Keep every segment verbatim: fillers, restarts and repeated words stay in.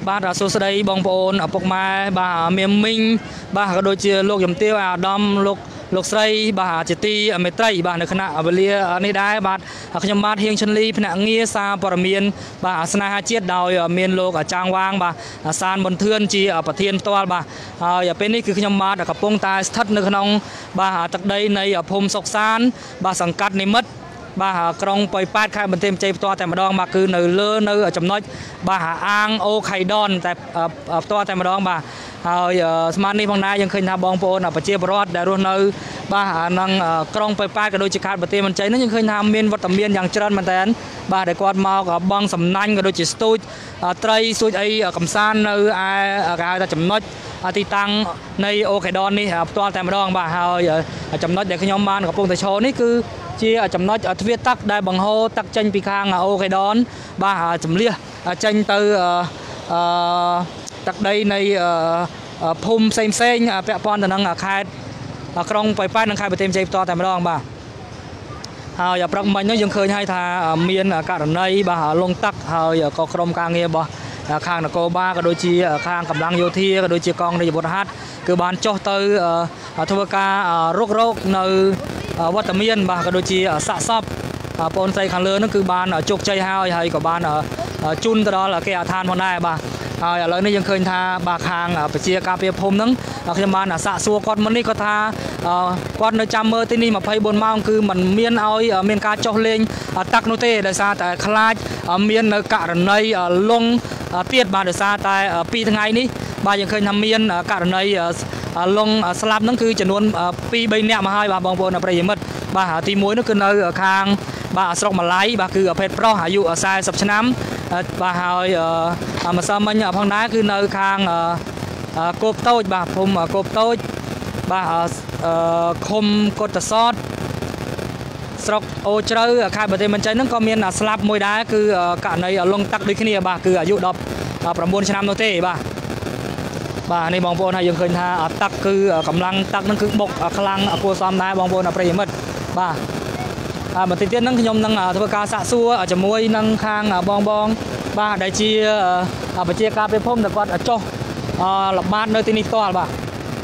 បាទសួស្តីបងប្អូនឪពុកម៉ែបាទមានមីងបាទក៏ដូចជាលោកយមទាវអាដាមលោកលោកស្រីបាទជាទីមេត្រីបាទនៅគណៈវេលានេះដែរបាទខ្ញុំបាទហៀងឈិនលីភ្នាក់ងារសារព័ត៌មានបាទស្នេហាជាតិដោយមានលោកចាងវាងបាទសានមន្ទឿនជាប្រធានផ្ទាល់បាទហើយពេលនេះគឺខ្ញុំបាទកំពុងតែស្ថិតនៅក្នុងបាទទឹកដីនៃភូមិសុកសានបាទសង្កាត់និមិត្តបាទក្រុងប៉ោយប៉ែតខេត្តបន្ទាយមានជ័យផ្ទាល់តែម្ដងបាទគឺនៅលើនៅចំណុចបាទអាងអូខៃដនតែផ្ទាល់តែម្ដងបាទហើយស្មាននេះផងដែរយើងឃើញថាបងប្អូនប្រជាពលរដ្ឋដែលរស់នៅបាទក្នុងក្រុងប៉ោយប៉ែតក៏ដូចជាខេត្តបន្ទាយមានជ័យនេះយើងឃើញថាមានវត្តមានយ៉ាងច្រើនមែនទែនបាទដែលគាត់មកបងសំណាញ់ក៏ដូចជាស្ទូចត្រីស្ទូចអីកំសាន្តនៅឯគេហៅថាចំណុចទីតាំងនៃអូខេដននេះផ្ទាល់តែម្ដងបាទហើយចំណុចដែលខ្ញុំបានកំពុងតែឈរនេះគឺជាចំណុចទ្វារទឹកដែលបង្ហូរទឹកចេញពីខាងអូខេដនបាទចំលះចេញទៅអឺទឹកដីនៃភូមិផ្សេងផ្សេងពាក់ព័ន្ធទៅនឹងខេត្តក្រុងប៉ោយប៉ែតនិងខេត្តបន្ទាយមានជ័យផ្ទាល់តែម្ដងបាទហើយព្រឹកមិញនោះយើងឃើញហើយថាមានករណីបាទលងទឹកហើយក៏ក្រុមការងាររបស់ខាងនគរបាលក៏ដូចជាខាងកម្លាំងយោធាក៏ដូចជាកងរាជអាវុធហត្ថគឺបានចុះទៅធ្វើការរុករកនៅវត្តមានបាទក៏ដូចជាសាកសពបងស្រីខាងលើនោះគឺបានជោគជ័យហើយហើយក៏បានជូនទៅដល់គេអាឋានផងដែរបាទហើយឥឡូវនេះយើងឃើញថាបាទខាងប្រជាការពារភូមិហ្នឹងខ្ញុំបានសាកសួរគាត់មុននេះគាត់ថាគាត់នៅចាំមើលទីនេះម្ភៃបួនម៉ោងគឺมันមានឲ្យមានការចុះលេងទឹកនោះទេដោយសារតែខ្លាចមាននៅករណីលងទៀតបាទដោយសារតែពីរថ្ងៃនេះបាទយើងឃើញថាមានករណីលងស្លាប់ហ្នឹងគឺចំនួនពីរបីនាក់មកហើយបាទបងប្អូនប្រិយមិត្តបាទទីមួយនោះគឺនៅខាងបាទស្រុកម៉ាឡៃបាទគឺភេទប្រុសអាយុសែសិបឆ្នាំបាទហើយម្សិលមិញផងដែរគឺនៅខាងគោបតូចបាទភូមិគោបតូចបាទឃុំកុតសតស្រុកអូជ្រៅខេត្តបន្ទាយមានជ័យហ្នឹងក៏មានស្លាប់មួយដែរគឺករណីលងទឹកដូចគ្នាបាទគឺអាយុដប់ប្រាំបួនឆ្នាំនោះទេបាទបាទនេះបងប្អូនហើយយើងឃើញថាទឹកគឺកម្លាំងទឹកហ្នឹងគឺបុកខ្លាំងគួរសមដែរបងប្អូនប្រិយមិត្តបាទហើយបន្តិចទៀតហ្នឹងខ្ញុំនឹងធ្វើការសាកសួរជាមួយនឹងខាងបងបងបាទដែលជាប្រជាការពារភូមិដែលគាត់ចុះល្បាតនៅទីនេះផ្ទាល់បាទ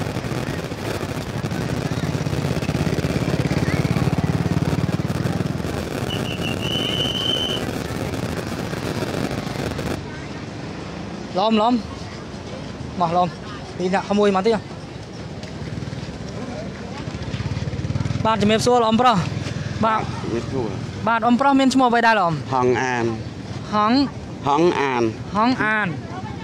ឡំឡំមកឡំពីអ្នកក្មួយមកទៀតបាទជំរាបសួរឡំប្រុសបាទបាទអ៊ំប្រុសមានឈ្មោះអ្វីដែរឡំហងអានហងហងអានហងអាន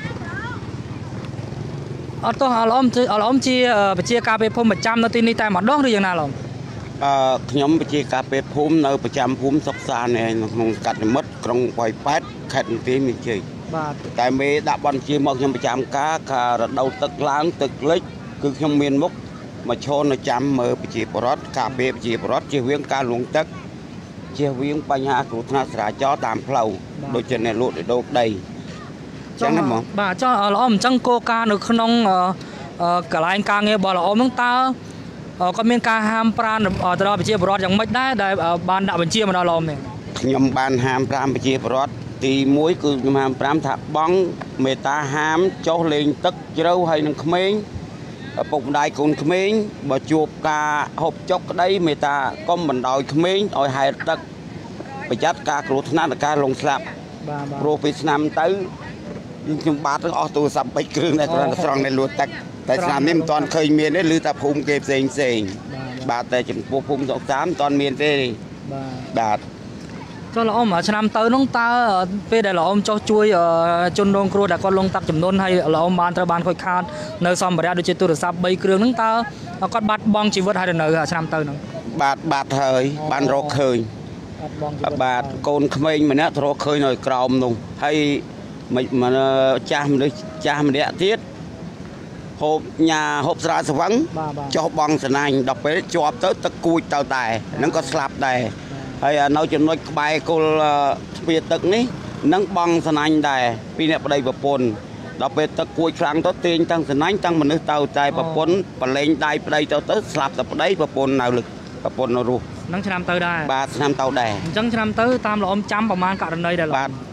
អត់ទោះឡំឡំជាប្រជាការពារភូមិប្រចាំនៅទីនេះតែម្ដងឬយ៉ាងណាឡំអឺខ្ញុំប្រជាការពារភូមិនៅប្រចាំភូមិសុកសាននៅក្នុងស្កាត់និមិត្តក្រុងប៉ោយប៉ែតខេត្តបន្ទាយមានជ័យបាទតែមេដាក់ប័ណ្ណជាមកខ្ញុំប្រចាំការការរដូវទឹកឡើងទឹកលិចគឺខ្ញុំមានមុខមកឈរនៅចាំមើលប្រជាពលរដ្ឋការពារប្រជាពលរដ្ឋជៀសវាងការលងទឹកជៀសវាងបញ្ហាគ្រោះថ្នាក់ចរាចរណ៍តាមផ្លូវដូចជាអ្នកលក់ដូរដីចឹងហ្នឹងហ្មងបាទចុះល្អអញ្ចឹងគោលការណ៍នៅក្នុងកន្លែងការងាររបស់ល្អហ្នឹងតើគាត់មានការហាមប្រាមទៅដល់ប្រជាពលរដ្ឋយ៉ាងម៉េចដែរដែលបានដាក់បញ្ជាមកដល់ល្អនេះខ្ញុំបានហាមប្រាមប្រជាពលរដ្ឋទីមួយគឺខ្ញុំហាមប្រាំថាបងមេតាហាមចុះលេងទឹកជ្រៅហើយនឹងក្មេងឪពុកម្ដាយកូនក្មេងបើជួបការហូបចុកក្តីមេតាកុំបណ្ដោយក្មេងឲ្យហែលទឹកប្រយ័ត្នការគ្រោះថ្នាក់និងការលងស្លាប់ព្រោះពីឆ្នាំទៅខ្ញុំបាទអស់ទូរស័ព្ទបីគ្រឿងតែគ្រាន់តែស្រង់នៅលួចទឹកតែឆ្នាំនេះមិនទាន់ឃើញមានទេឬតែភូមិគេផ្សេងផ្សេងបាទតែចំពោះភូមិសុកសានមិនទាន់មានទេបាទចុះល្អមួយឆ្នាំទៅនោះតើពេលដែលល្អចុះជួយជនរងគ្រោះដែលគាត់លងទឹកចំនួនហើយល្អបានត្រូវបានខូចខាតនៅសម្ភារៈដូចជាទូរស័ព្ទបីគ្រឿងហ្នឹងតើគាត់បាត់បង់ជីវិតហើយនៅឆ្នាំទៅហ្នឹងបាទបាត់ហើយបានរកឃើញបាទកូនក្មេងម្នាក់រកឃើញនៅក្រោមនោះហើយមិនចាស់មនុស្សចាស់ម្នាក់ទៀតហូបញ៉ាហូបស្រាស្វឹងចុះបងស្នាញ់ដល់ពេលជាប់ទៅទឹកគួចទៅដែរហ្នឹងក៏ស្លាប់ដែរហើយនៅចំណុចក្បែរគល់ស្ពាទឹកនេះនឹងបងស្នាញ់ដែរពីអ្នកប្តីប្រពន្ធដល់ពេលទឹកគួចខ្លាំងទៅទាញទាំងស្នាញ់ទាំងមនុស្សទៅតែប្រពន្ធបលែងដៃប្តីទៅទៅស្លាប់តែប្តីប្រពន្ធនៅលើប្រពន្ធនៅរស់នឹងឆ្នាំទៅដែរបាទឆ្នាំទៅដែរអញ្ចឹងឆ្នាំទៅតាមល្អំចាំប្រមាណករណីដែរបាទ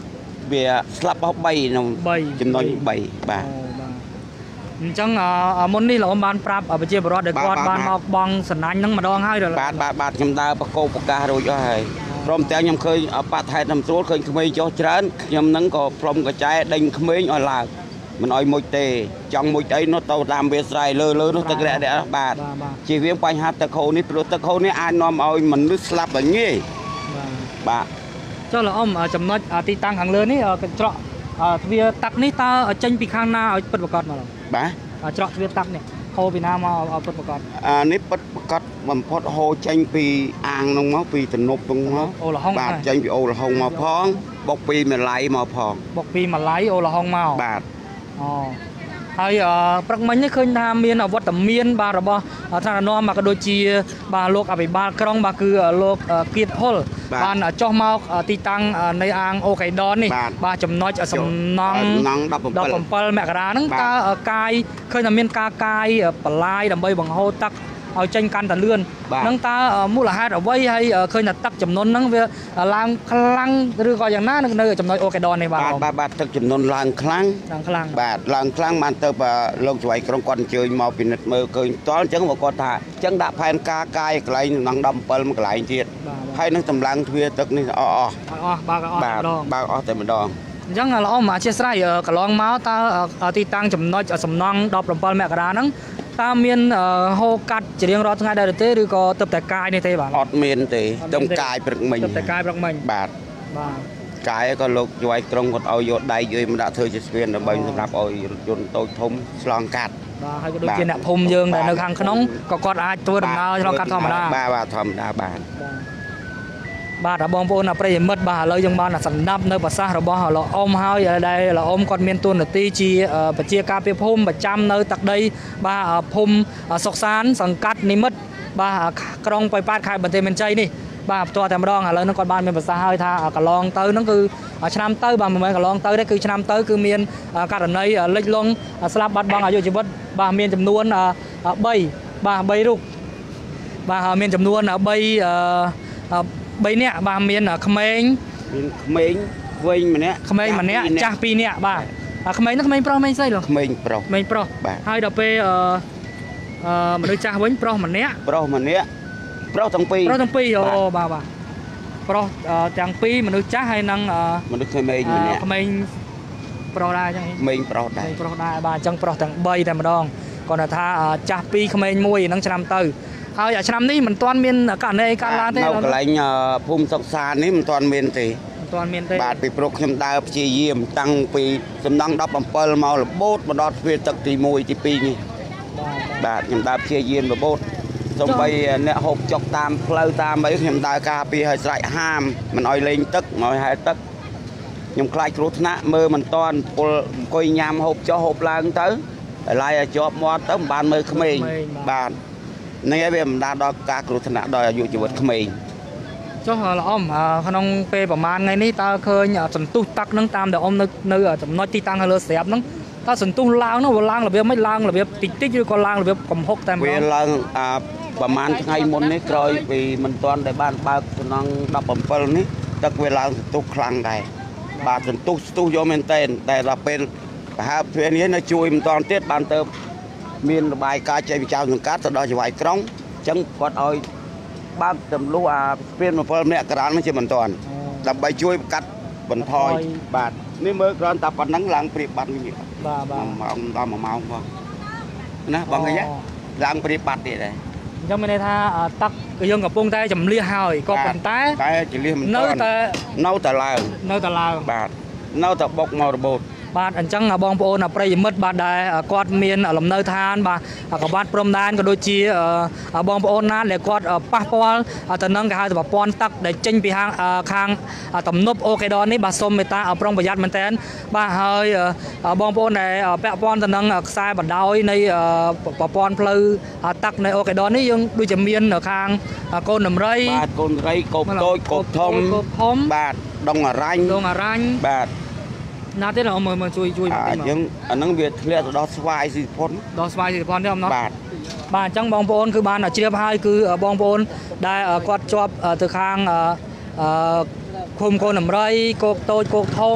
វាស្លាប់អស់បីក្នុងចំណុចបីបាទអញ្ចឹងមុននេះលោកអ៊ំបានប្រាប់ប្រជាពលរដ្ឋដែលគាត់បានមកបងសំណាញ់ហ្នឹងម្ដងហើយបាទបាទបាទខ្ញុំដើរបកោប្រកាសរួចអស់ហើយព្រមទាំងខ្ញុំឃើញបតថែតាមស្រួលឃើញក្មេងចុះច្រើនខ្ញុំហ្នឹងក៏ព្រមកចែដេញក្មេងឲ្យឡើងមិនឲ្យមុជទេចង់មុជអីនោះទៅតាមវាស្រ័យលើលើនោះទឹករាក់រាក់បាទជៀសវាងបញ្ហាទឹកហូរនេះព្រោះទឹកហូរនេះអាចនាំឲ្យមនុស្សស្លាប់ដល់ងាយបាទចុះលោកអ៊ំចំណុចទីតាំងខាងលើនេះកញ្ច្រក់ទ្វារតាក់នេះតើចេញពីខាងណាឲ្យពិតប្រាកដមកបាទច្រកទ្វារតាក់នេះហូរពីណាមកឲ្យពិតប្រាកដអានេះពិតប្រាកដបំផុតហូរចេញពីអាងនោះមកពីទំនប់នោះមកអូលហុងបាទចេញពីអូលហុងមកផងបុកពីម្លៃមកផងបុកពីម្លៃអូលហុងមកបាទអូហើយព្រឹកមិញនេះឃើញថាមានវត្តមានបាទរបស់ថ្នាក់ដឹកនាំក៏ដូចជាបាទលោកអភិបាលក្រុងបាទគឺលោកគៀតហុលបានចុះមកទីតាំងនៃអាងអូកៃដននេះបាទចំណុចសំណង់ដប់ bảyមករាហ្នឹងតើកាយឃើញថាមានការកាយបន្លាយដើម្បីបង្ហូរទឹកឲ្យចេញកាន់តែលឿនហ្នឹងតើមូលហេតុអ្វីហើយឃើញថាទឹកចំនួនហ្នឹងវាឡើងខ្លាំងឬក៏យ៉ាងណានៅចំណុចអូកេដននេះបាទបាទបាទទឹកចំនួនឡើងខ្លាំងឡើងខ្លាំងបាទឡើងខ្លាំងបានទៅលោកច្បាយក្រុងគាត់អញ្ជើញមកពិនិត្យមើលឃើញតល់អញ្ចឹងគាត់ថាអញ្ចឹងដាក់ផែនការកាយកន្លែងក្នុងដប់bảyមួយកន្លែងទៀតហើយនឹងតម្លើងទ្វារទឹកនេះអស់អស់អស់បើកអស់ម្ដងបើកអស់តែម្ដងអញ្ចឹងល្អមកអធិស្ឋានកន្លងមកតើទីតាំងចំណុចសំណង់ដប់bảyមករាហ្នឹងតើមានហូរកាត់ជារៀងរាល់ថ្ងៃដែរទេឬក៏ទៅតែកាយនេះទេបាទអត់មានទេទៅកាយព្រឹកមិញទៅតែកាយព្រឹកមិញបាទបាទកាយក៏លោកច្បាយក្រុងគាត់ឲ្យយកដៃយកមកដាក់ធ្វើជាស្ពានដើម្បីសម្រាប់ឲ្យរថយន្តតូចធំឆ្លងកាត់បាទហើយក៏ដូចជាអ្នកភូមិយើងដែលនៅខាងក្នុងក៏គាត់អាចធ្វើដំណើរឆ្លងកាត់ធម្មតាបាទបាទធម្មតាបាទបាទបងប្អូនប្រិយមិត្តបាទឥឡូវយើងបានសម្ដាប់នៅប្រសាសន៍របស់លោកអ៊ំហើយដែលលោកអ៊ំគាត់មានតួនាទីជាប្រជាការពារភូមិប្រចាំនៅទឹកដីបាទភូមិសុកសានសង្កាត់និមិត្តបាទក្រុងប៉ោយប៉ែតខេត្តបន្ទាយមានជ័យនេះបាទផ្ទាល់តែម្ដងឥឡូវហ្នឹងគាត់បានមានប្រសាសន៍ហើយថាកន្លងទៅហ្នឹងគឺឆ្នាំទៅបាទមិនមែនកន្លងទៅទេគឺឆ្នាំទៅគឺមានករណីលិចលង់ស្លាប់បាត់បង់អាយុជីវិតបាទមានចំនួន3បាទ3រូបបាទមានចំនួន3បីនាក់បាទមានក្មេងមានក្មេងវែងម្នាក់ក្មេងម្នាក់ចាស់ពីរនាក់បាទក្មេងនោះក្មេងប្រុសក្មេងស្រីលោកក្មេងប្រុសក្មេងប្រុសហើយដល់ពេលអឺមនុស្សចាស់វិញប្រុសម្នាក់ប្រុសម្នាក់ប្រុសទាំងពីរប្រុសទាំងពីរអូបាទបាទប្រុសទាំងពីរមនុស្សចាស់ហើយនឹងមនុស្សក្មេងម្នាក់ក្មេងប្រុសដែរអញ្ចឹងក្មេងប្រុសដែរប្រុសដែរបាទអញ្ចឹងប្រុសទាំង3តែម្ដងគាត់ថាចាស់ពីរក្មេងមួយហ្នឹងឆ្នាំទៅហើយឆ្នាំនេះមិនទាន់មានករណីកើតឡើងទេនៅកន្លែងភូមិសុកសាននេះមិនទាន់មានទេមិនទាន់មានទេបាទពីព្រោះខ្ញុំដើរព្យាយាមតាំងពីសំណង់ដប់bảyមករបូតមកដល់ទ្វារទឹកទី1ទី2នេះបាទខ្ញុំដើរព្យាយាមរបូតសូម្បីអ្នកហូបចុកតាមផ្លូវតាមអីខ្ញុំដើរការពារឲ្យស្រេចហាមមិនឲ្យលេងទឹកមិនឲ្យហែលទឹកខ្ញុំខ្លាចគ្រោះថ្នាក់មើលមិនតាន់ពលអង្គុយញ៉ាំហូបចុះហូបឡើងទៅហើយឡាយឲ្យជាប់មាត់ទៅមិនបានមើលក្មេងបាទនេះវាមិនដាដល់ការគ្រោះថ្នាក់ដល់អាយុជីវិតក្មេងចុះលោកអ៊ំក្នុងពេលប្រហែលថ្ងៃនេះតើឃើញសន្ទុះតាក់នឹងតាមដែលអ៊ំនៅនៅចំណុចទីតាំងលើស្រាប់ហ្នឹងតើសន្ទុះឡើងនោះវាឡើងរបៀបមិនឡើងរបៀបតិចតិចឬក៏ឡើងរបៀបកំហុកតែម្ដងវាឡើងអាប្រហែលថ្ងៃមុននេះក្រោយពីមិនទាន់ដែលបានបើកសំណង់ដប់bảyនេះទឹកវាឡើងសន្ទុះខ្លាំងដែរបាទសន្ទុះស្ទុះយកមែនតែនតែដល់ពេលប្រហែលទ្វារនេះនៅជួយមិនទាន់ទៀតបានទៅមានរបាយការណ៍ចេញពីចៅសង្កាត់ទៅដល់ច្បាយក្រុងអញ្ចឹងគាត់ឲ្យបើកចំនួនអាស្ពានbảyមករានឹងជាមិនទាន់ដើម្បីជួយកាត់បន្ថយបាទនេះមើលគ្រាន់តែប៉ុណ្ណឹងឡើងព្រៀបបាត់នេះបាទបាទម៉ោងដល់មួយម៉ោងផងណាបងអីឡើងព្រៀបបាត់ទៀតដែរអញ្ចឹងមានន័យថាទឹកគឺយើងកំពុងតែចម្លៀសហើយក៏ប៉ុន្តែតែចម្លៀសមិនទាន់នៅតែនៅតែឡើងនៅតែឡើងបាទនៅតែបុកមករបូតបាទអញ្ចឹងបងប្អូនប្រិយមិត្តបាទដែលគាត់មានលំនៅឋានបាទក្បាត់ព្រំដែនក៏ដូចជាបងប្អូនណាដែលគាត់ប៉ះពាល់ទៅនឹងគេហៅថាប្រព័ន្ធទឹកដែលចេញពីខាងខាងទំនប់អូកេដននេះបាទសូមមេត្តាប្រុងប្រយ័ត្នមែនតើបាទហើយបងប្អូនដែលពាក់ព័ន្ធទៅនឹងខ្សែបណ្ដោយនៃប្រព័ន្ធផ្លូវទឹកនៃអូកេដននេះយើងដូចជាមានខាងកូនដំរីបាទកូនដំរីកបតូចកបធំកបធំបាទដងអរ៉ាញ់ដងអរ៉ាញ់បាទណាទេអ៊ំមើលជួយជួយអញ្ចឹងអាហ្នឹងវាធ្លាក់ទៅដល់ស្វាយស៊ីផុនដល់ស្វាយស៊ីផុនទេអ៊ំណោះបាទបាទអញ្ចឹងបងប្អូនគឺបានជ្រាបហើយគឺបងប្អូនដែលគាត់ជាប់ទៅខាងឃុំកូនដំរីគោកតូចគោកធំ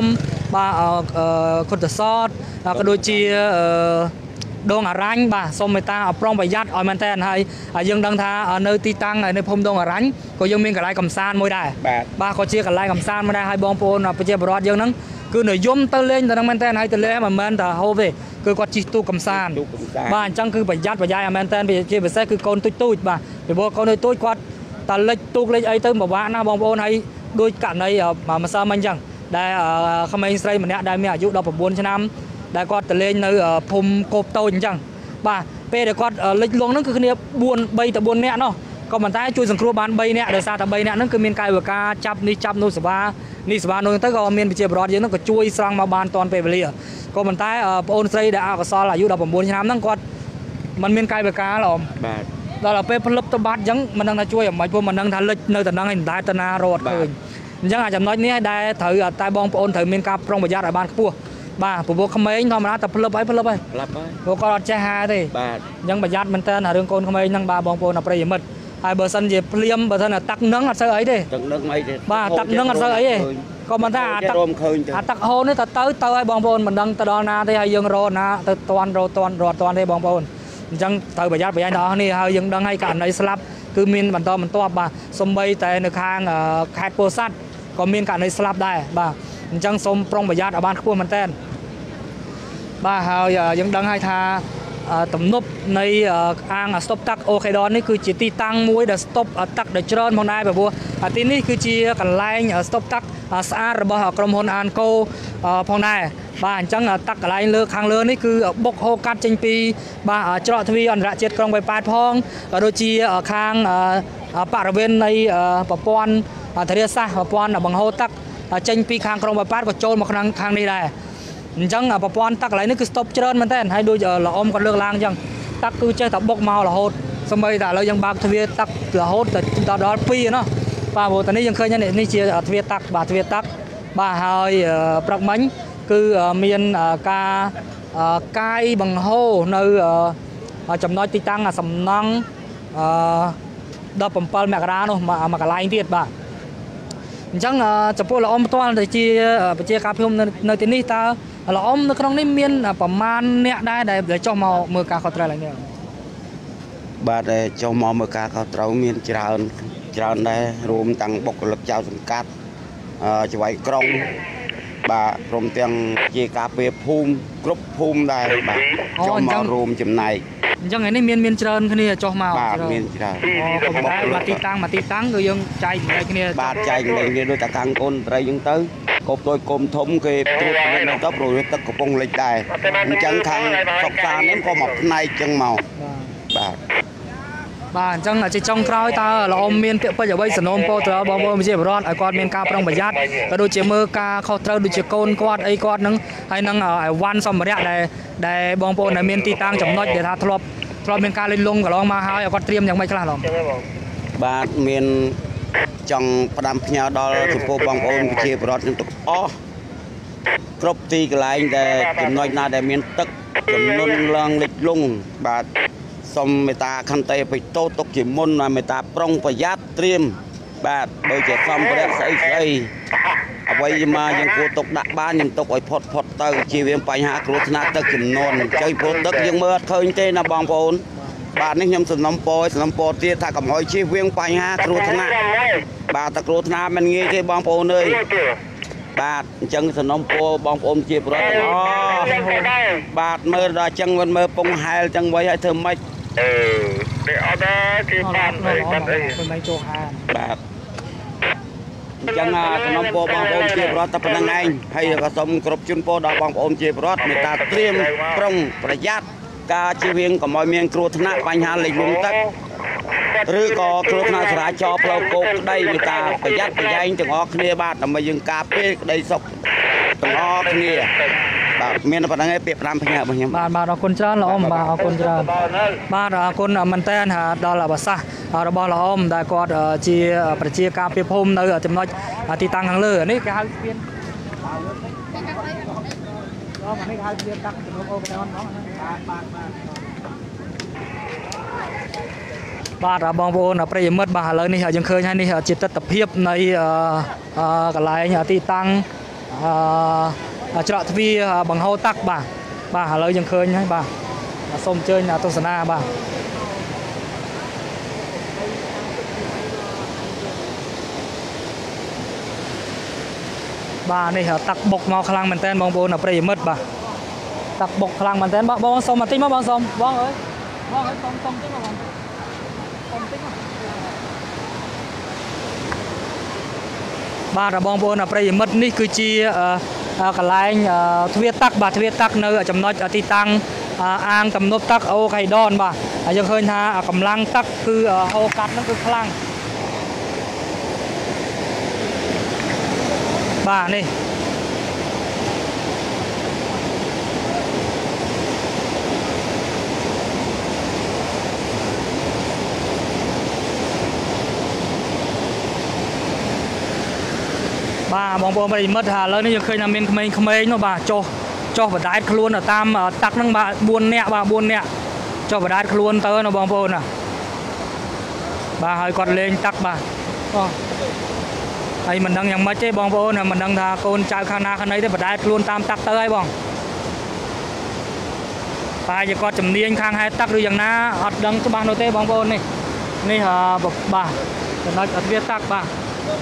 បាទគុតសតក៏ដូចជាដងអរ៉ាញ់បាទសូមមេត្តាប្រុងប្រយ័ត្នឲ្យមែនតើហើយយើងដឹងថានៅទីតាំងនៅភូមិដងអរ៉ាញ់ក៏យើងមានកន្លែងកំសាន្តមួយដែរបាទក៏ជាកន្លែងកំសាន្តមួយដែរហើយបងប្អូនប្រជាពលរដ្ឋយើងហ្នឹងគឺនិយមទៅលេងទៅហ្នឹងមែនតើហើយទៅលេងមិនមែនតែហូបទេគឺគាត់ជិះទូកកំសាន្តបាទអញ្ចឹងគឺប្រយ័ត្នប្រយែងឲ្យមែនតើជាពិសេសគឺកូនទូចទូចបាទពីព្រោះកូនទូចគាត់តែលិចទូកលេចអីទៅពិបាកណាស់បងប្អូនហើយដូចករណីម្សិលមិញអញ្ចឹងដែលក្មេងស្រីម្នាក់ដែលមានអាយុដប់៩ឆ្នាំដែលគាត់ទៅលេងនៅភូមិកោបតូចអញ្ចឹងបាទពេលដែលគាត់លិចលងហ្នឹងគឺគ្នាបួន បីទៅបួននាក់នោះក៏ប៉ុន្តែជួយសង្គ្រោះបានបីនាក់ដោយសារតែបីនាក់ហ្នឹងគឺមានកាយវិការចាប់នេះចាប់នោះសេវានេះសេវានោះទៅក៏មានប្រជាពលរដ្ឋយើងហ្នឹងក៏ជួយស្រង់មកបានតាន់ពេលវេលាក៏ប៉ុន្តែប្អូនស្រីដែលអកុសលអាយុដប់៩ឆ្នាំហ្នឹងគាត់មិនមានកាយវិការល្អបាទដល់ទៅពេលផ្លឹបទៅបាត់អញ្ចឹងមិនដឹងថាជួយអ្មេចព្រោះមិនដឹងថាលិចនៅតំណឹងឯតែតាណារត់ឃើញអញ្ចឹងអាចចំណុចនេះដែលត្រូវតែបងប្អូនត្រូវមានការប្រុងប្រយ័ត្នឲ្យបានខ្ពស់បាទព្រោះក្មេងធម្មតាតែផ្លឹបហើយផ្លឹបហើយផ្លឹបហើយព្រោះគាត់អត់ចេះហាទេបាទអញ្ចឹងប្រយ័ត្នមែនតើរឿងកូនក្មេងហ្នឹងបាទបងប្អូនប្រិយមិត្តហើយបើសិនជាភ្លាមបើសិនតែតាក់នឹងអត់សូវអីទេតាក់នឹងអីទេបាទតាក់នឹងអត់សូវអីទេក៏មិនថាអាតាក់អាតាក់ហូននេះទៅទៅទៅហើយបងប្អូនមិនដឹងទៅដល់ណាទេហើយយើងរកណាទៅតន់រកតន់រត់តន់ទេបងប្អូនអញ្ចឹងត្រូវប្រយ័ត្នប្រយែងដល់អស់នេះហើយយើងដឹងហើយករណីស្លាប់គឺមានបន្តបន្ទាប់បាទសំបីតែនៅខាងខេត្តពោធិ៍សាត់ក៏មានករណីស្លាប់ដែរបាទអញ្ចឹងសូមប្រុងប្រយ័ត្នឲ្យបានខ្ពស់មែនតើបាទហើយយើងដឹងហើយថាទំនប់នៃអាងស្តុបទឹកអូខេដននេះគឺជាទីតាំងមួយដែលស្តុបទឹកដ៏ច្រើនផងដែរព្រោះទីនេះគឺជាកន្លែងស្តុបទឹកស្អាតរបស់ក្រុមហ៊ុនអានកូផងដែរបាទអញ្ចឹងទឹកកន្លែងលើខាងលើនេះគឺបុកហូរកាត់ចេញពីបាទច្រកទ្វារអន្តរជាតិក្រុងបៃប៉ែតផងក៏ដូចជាខាងបរិវេណនៃប្រព័ន្ធធារាសាស្ត្រប្រព័ន្ធបង្ហូរទឹកចេញពីខាងក្រុងបៃប៉ែតក៏ចូលមកខាងខាងនេះដែរអញ្ចឹងប្រព័ន្ធទឹកកន្លែងនេះគឺស្តុបច្រើនមែនតើហើយដូចល្អអ៊ំគាត់លើកឡើងអញ្ចឹងទឹកគឺចេះតែបុកមករហូតសម្បីតែឥឡូវយើងបើកទ្វារទឹករហូតទៅដល់ពីរណាបាទព្រោះតែនេះយើងឃើញនេះជាទ្វារទឹកបាទទ្វារទឹកបាទហើយព្រឹកមិញគឺមានការកាយបង្ហូរនៅចំណុចទីតាំងសំណង់ដប់7មករានោះមកកន្លែងទៀតបាទអញ្ចឹងចំពោះល្អអ៊ំផ្ទាល់ទៅជាប្រជាការភូមិនៅទីនេះតើល្អអ៊ំនៅក្នុងនេះមានប្រមាណអ្នកដែរដែលចុះមកមើលការខុសត្រូវឡើងនេះបាទចុះមកមើលការខុសត្រូវមានច្រើនច្រើនដែររួមទាំងបុគ្គលិកចៅសង្កាត់ច្បៃក្រុងបាទព្រមទាំងជាការពារភូមិគ្រប់ភូមិដែរបាទចុះមករួមចំណែកអញ្ចឹងឯនេះមានមានច្រើនគ្នាចុះមកបាទមានច្រើនអូក៏តែមកទីតាំងមកទីតាំងគឺយើងចែកចំណែកគ្នាបាទចែកចំណែកគ្នាដូចតែកាំងកូនត្រីអញ្ចឹងទៅកបដូចគុំធំគេត្រួតទៅទៅព្រោះទឹកកំពុងលិចដែរអញ្ចឹងខាងសុកសាននេះក៏មកផ្នែកអញ្ចឹងមកបាទបាទអញ្ចឹងជាចុងក្រោយតើល្អមានពាក្យពេចន៍អ្វីសំណូមពរទៅបងប្អូនប្រជាពលរដ្ឋឲ្យគាត់មានការប្រុងប្រយ័ត្នក៏ដូចជាមើលការខុសត្រូវដូចជាកូនគាត់អីគាត់នឹងហើយនឹងអីវ៉ាន់សម្ភារៈដែលដែលបងប្អូនដែលមានទីតាំងចំណុចដែលថាធ្លាប់ធ្លាប់មានការលេងលងកន្លងមកហើយឲ្យគាត់ត្រៀមយ៉ាងម៉េចខ្លះឡងបាទមានចង់ផ្ដាំផ្ញើដល់ចំពោះបងប្អូនប្រជាពលរដ្ឋទាំងអស់គ្រប់ទីកន្លែងដែលចំណុចណាដែលមានទឹកចំនួនឡើងលិចលង់បាទសូមមេត្តាខន្តីអភ័យទោសទុកជាមុនហើយមេត្តាប្រុងប្រយ័ត្នត្រៀមបាទដូចជាសម្ភារៈស្អីស្អីអ្វីមកយើងគួរទុកដាក់បានយើងទុកឲ្យផុតផុតទៅជៀសវាងបញ្ហាគ្រោះថ្នាក់ទឹកចំនួនចុយព្រោះទឹកយើងមើលអត់ឃើញទេណាបងប្អូនបាទនេះខ្ញុំសំណុំពរសំណុំពរទៀតថាកុំឲ្យជៀសវាងបញ្ហាគ្រោះថ្នាក់បាទតែគ្រោះថ្នាក់មិនងាយទេបងប្អូនអើយបាទអញ្ចឹងសំណុំពរបងប្អូនជាប្រវត្តិទាំងអស់បាទមើលដល់អញ្ចឹងមិនមើលពងហែលអញ្ចឹងໄວឲ្យធ្វើម៉េចអឺគេអត់ដែរគេបានអីបានអីមិនចូលហាបាទអញ្ចឹងសំណុំពរបងប្អូនជាប្រវត្តិតែប៉ុណ្្នឹងឯងហើយក៏សូមគ្រប់ជូនពរដល់បងប្អូនជាប្រវត្តិមេត្តាត្រៀមប្រុងប្រយ័ត្នការជៀសវាងកុំឲ្យមានគ្រោះថ្នាក់បញ្ហាលិចលង់ទឹកឬក៏គ្រោះថ្នាក់ចរាចរណ៍ផ្លូវគោកក្តីមេត្តាប្រយ័ត្នប្រយែងទាំងអស់គ្នាបាទដើម្បីយើងការពារក្តីសុខទាំងអស់គ្នាបាទមានប៉ុណ្្នឹងឯងពាក្យប្រាំផ្ញើរបស់ខ្ញុំបាទបាទអរគុណច្រើនល្អបាទអរគុណច្រើនបាទអរគុណមែនតើដល់ប្រសាសន៍របស់ល្អដែលគាត់ជាប្រជាការពារភូមិនៅចំណុចទីតាំងខាងលើនេះគេហៅស្ពានអូមកនេះគេហៅស្ពានតាក់ជំនុំអូបេណហ្នឹងបាទបាទបាទបាទបងប្អូនប្រិយមិត្តបាទឥឡូវនេះយើងឃើញហើយនេះជាទស្សនវិជ្ជានៃកន្លែងទីតាំងអឺច្រកទ្វារបង្ហូរទឹកបាទបាទឥឡូវយើងឃើញហើយបាទសូមអញ្ជើញទស្សនាបាទបាទនេះទឹកបុកមកខ្លាំងមែនតើបងប្អូនប្រិយមិត្តបាទទឹកបុកខ្លាំងមែនតើបងបងសុំបន្តិចមកបងសុំបងអើយបងអើយសុំសុំតិចមកបងសុំតិចមកបាទបងប្អូនប្រិយមិត្តនេះគឺជាកន្លែងទ្វារទឹកបាទទ្វារទឹកនៅចំណុចទីតាំងអាងទំនប់ទឹកអូខេដនបាទហើយយើងឃើញថាកម្លាំងទឹកគឺហូរកាត់ហ្នឹងគឺខ្លាំងបាទនេះបាទបងប្អូនប្រិយមិត្តថាឥឡូវនេះយើងឃើញថាមានក្មេងៗនោះបាទចុះចុះបដាច់ខ្លួនតាមតាក់ហ្នឹងបាទបួននាក់បាទបួននាក់ចុះបដាច់ខ្លួនទៅណាបងប្អូនណាបាទហើយគាត់លេងតាក់បាទអូហើយមិនដឹងយ៉ាងម៉េចទេបងប្អូនមិនដឹងថាកូនចៅខាងណាខាងណីទេបដាច់ខ្លួនតាមតាក់ទៅហើយបងតែជាគាត់ជំនាញខាងហែតាក់ឬយ៉ាងណាអត់ដឹងច្បាស់នោះទេបងប្អូននេះនេះបាទចំណុចទ្វារតាក់បាទ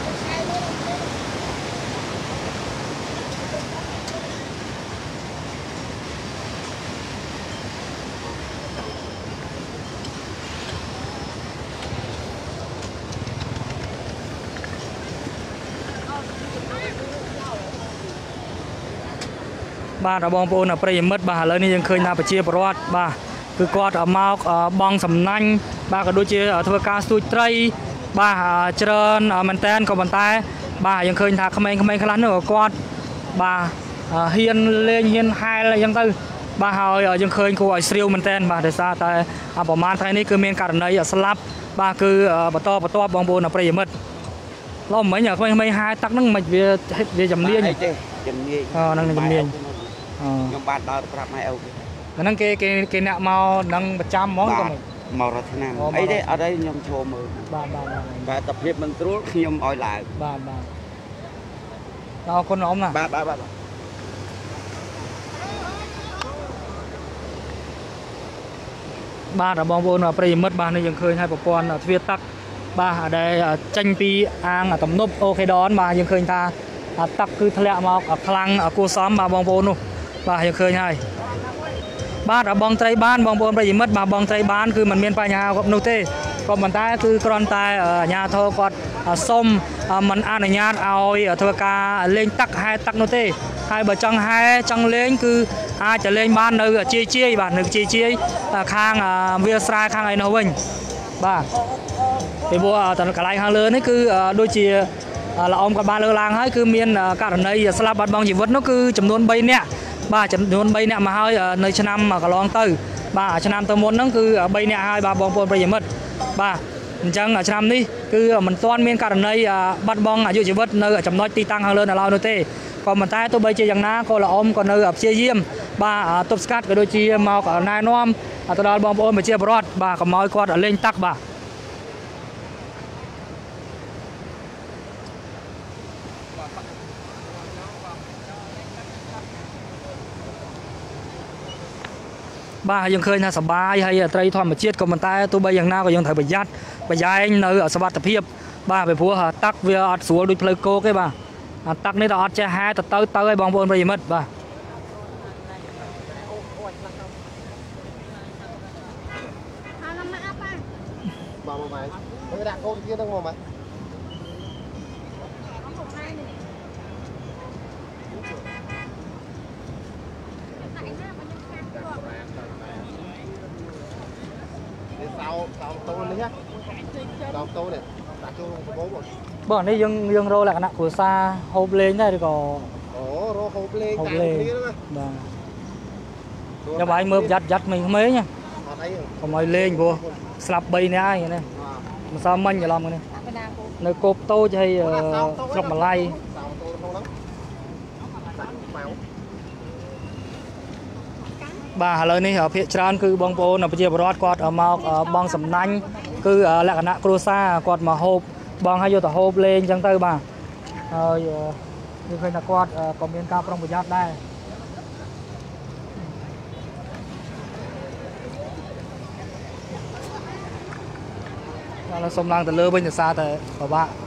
បាទបងប្អូនប្រិយមិត្តបាទឥឡូវនេះយើងឃើញថាប្រជាពលរដ្ឋបាទគឺគាត់មកបងសំណាញ់បាទក៏ដូចជាធ្វើការស្ទូចត្រីបាទច្រើនមែនតែនក៏ប៉ុន្តែបាទយើងឃើញថាក្មេងៗខ្លះនោះគាត់បាទហ៊ានលេងហ៊ានហែលអញ្ចឹងទៅបាទហើយយើងឃើញគួរឲ្យស្រាវមែនតែនបាទដោយសារតែប្រហែលថ្ងៃនេះគឺមានករណីស្លាប់បាទគឺបន្តបន្ទាប់បងប្អូនប្រិយមិត្តឡោះមិញក្មេងៗហែលទឹកហ្នឹងមិនវាវាជំនាញជំនាញអូហ្នឹងជំនាញខ្ញុំបានដល់ប្រាប់ម៉ែអូគេហ្នឹងគេគេគេអ្នកមកនឹងប្រចាំហ្មងក៏មករត់ឆ្នាំអីទេអត់អីខ្ញុំឈរមើលបាទបាទបាទតែភាពមិនស្រួលខ្ញុំឲ្យឡើងបាទបាទអរគុណអ៊ំណាបាទបាទបាទបាទបងប្អូនប្រិយមិត្តបាទនេះយើងឃើញហើយប្រព័ន្ធទ្វារទឹកបាទដែលចេញពីអាងទំនប់អូខេដនបាទយើងឃើញថាទឹកគឺធ្លាក់មកខ្លាំងគួរសមបាទបងប្អូននោះបាទយើងឃើញហើយបាទបងត្រីបានបងប្អូនប្រិយមិត្តបាទបងត្រីបានគឺมันមានបញ្ហាគ្រប់នោះទេក៏ប៉ុន្តែគឺគ្រាន់តែអាជ្ញាធរគាត់សុំមិនអនុញ្ញាតឲ្យធ្វើការលេងទឹកហែទឹកនោះទេហើយបើចង់ហែចង់លេងគឺអាចจะលេងបាននៅជាជាយបាទនៅជាជាយខាងវាស្រែខាងឯនោះវិញបាទពីព្រោះតកន្លែងខាងលើនេះគឺដូចជាល្អអមក៏បានលើកឡើងហើយគឺមានករណីស្លាប់បាត់បង់ជីវិតនោះគឺចំនួនបីនាក់បាទចំនួនបីនាក់មកហើយនៅឆ្នាំកន្លងទៅបាទឆ្នាំទៅមុនហ្នឹងគឺបីនាក់ហើយបាទបងប្អូនប្រិយមិត្តបាទអញ្ចឹងឆ្នាំនេះគឺមិនទាន់មានករណីបាត់បង់អាយុជីវិតនៅចំណុចទីតាំងខាងលើនៅឡើយនោះទេក៏ប៉ុន្តែទោះបីជាយ៉ាងណាក៏ល្អអមក៏នៅព្យាយាមបាទទប់ស្កាត់ក៏ដូចជាមកណែនាំទៅដល់បងប្អូនប្រជាពលរដ្ឋបាទកុំឲ្យគាត់លេងតាក់បាទបាទយើងឃើញថាសបាយហើយត្រីធម្មជាតិក៏ប៉ុន្តែទោះបីយ៉ាងណាក៏យើងត្រូវប្រយ័ត្នប្រយែងនៅសុវត្ថិភាពបាទពីព្រោះទឹកវាអត់ស្រួលដូចផ្លូវគោកទេបាទទឹកនេះដល់អត់ចេះហែទៅទៅទៅឲ្យបងប្អូនប្រិយមិត្តបាទមកមកម៉ែមើលដាក់កូនkiaហ្នឹងមកម៉ែសោសោតូននេះណាសោតូននេះដាក់ចូលក្នុងកាបូបបងនេះយើងយើងរកលក្ខណៈគ្រួសារហូបលេងដែរឬក៏អូរកហូបលេងតាមគ្នាហ្នឹងបាទចាំបាយមើលប្រយ័ត្នប្រយ័ត្នក្មេងៗណាអត់អីកុំឲ្យលេងព្រោះស្លាប់បីនាក់ហើយនេះមិនសមមិញច្រឡំនេះនៅគោបតូចហើយស្រុកម្លាយសោតូនក្នុងហ្នឹងម៉ៅបាទឥឡូវនេះភាគច្រើនគឺបងប្អូនប្រជាពលរដ្ឋគាត់មកបងសំណាញ់គឺលក្ខណៈគ្រួសារគាត់មកហូបបងឲ្យយកទៅហូបលេងអញ្ចឹងទៅបាទហើយយើងឃើញថាគាត់ក៏មានការប្រុងប្រយ័ត្នដែរដល់សុំឡើងទៅលើវិញដោយសារតែពិបាក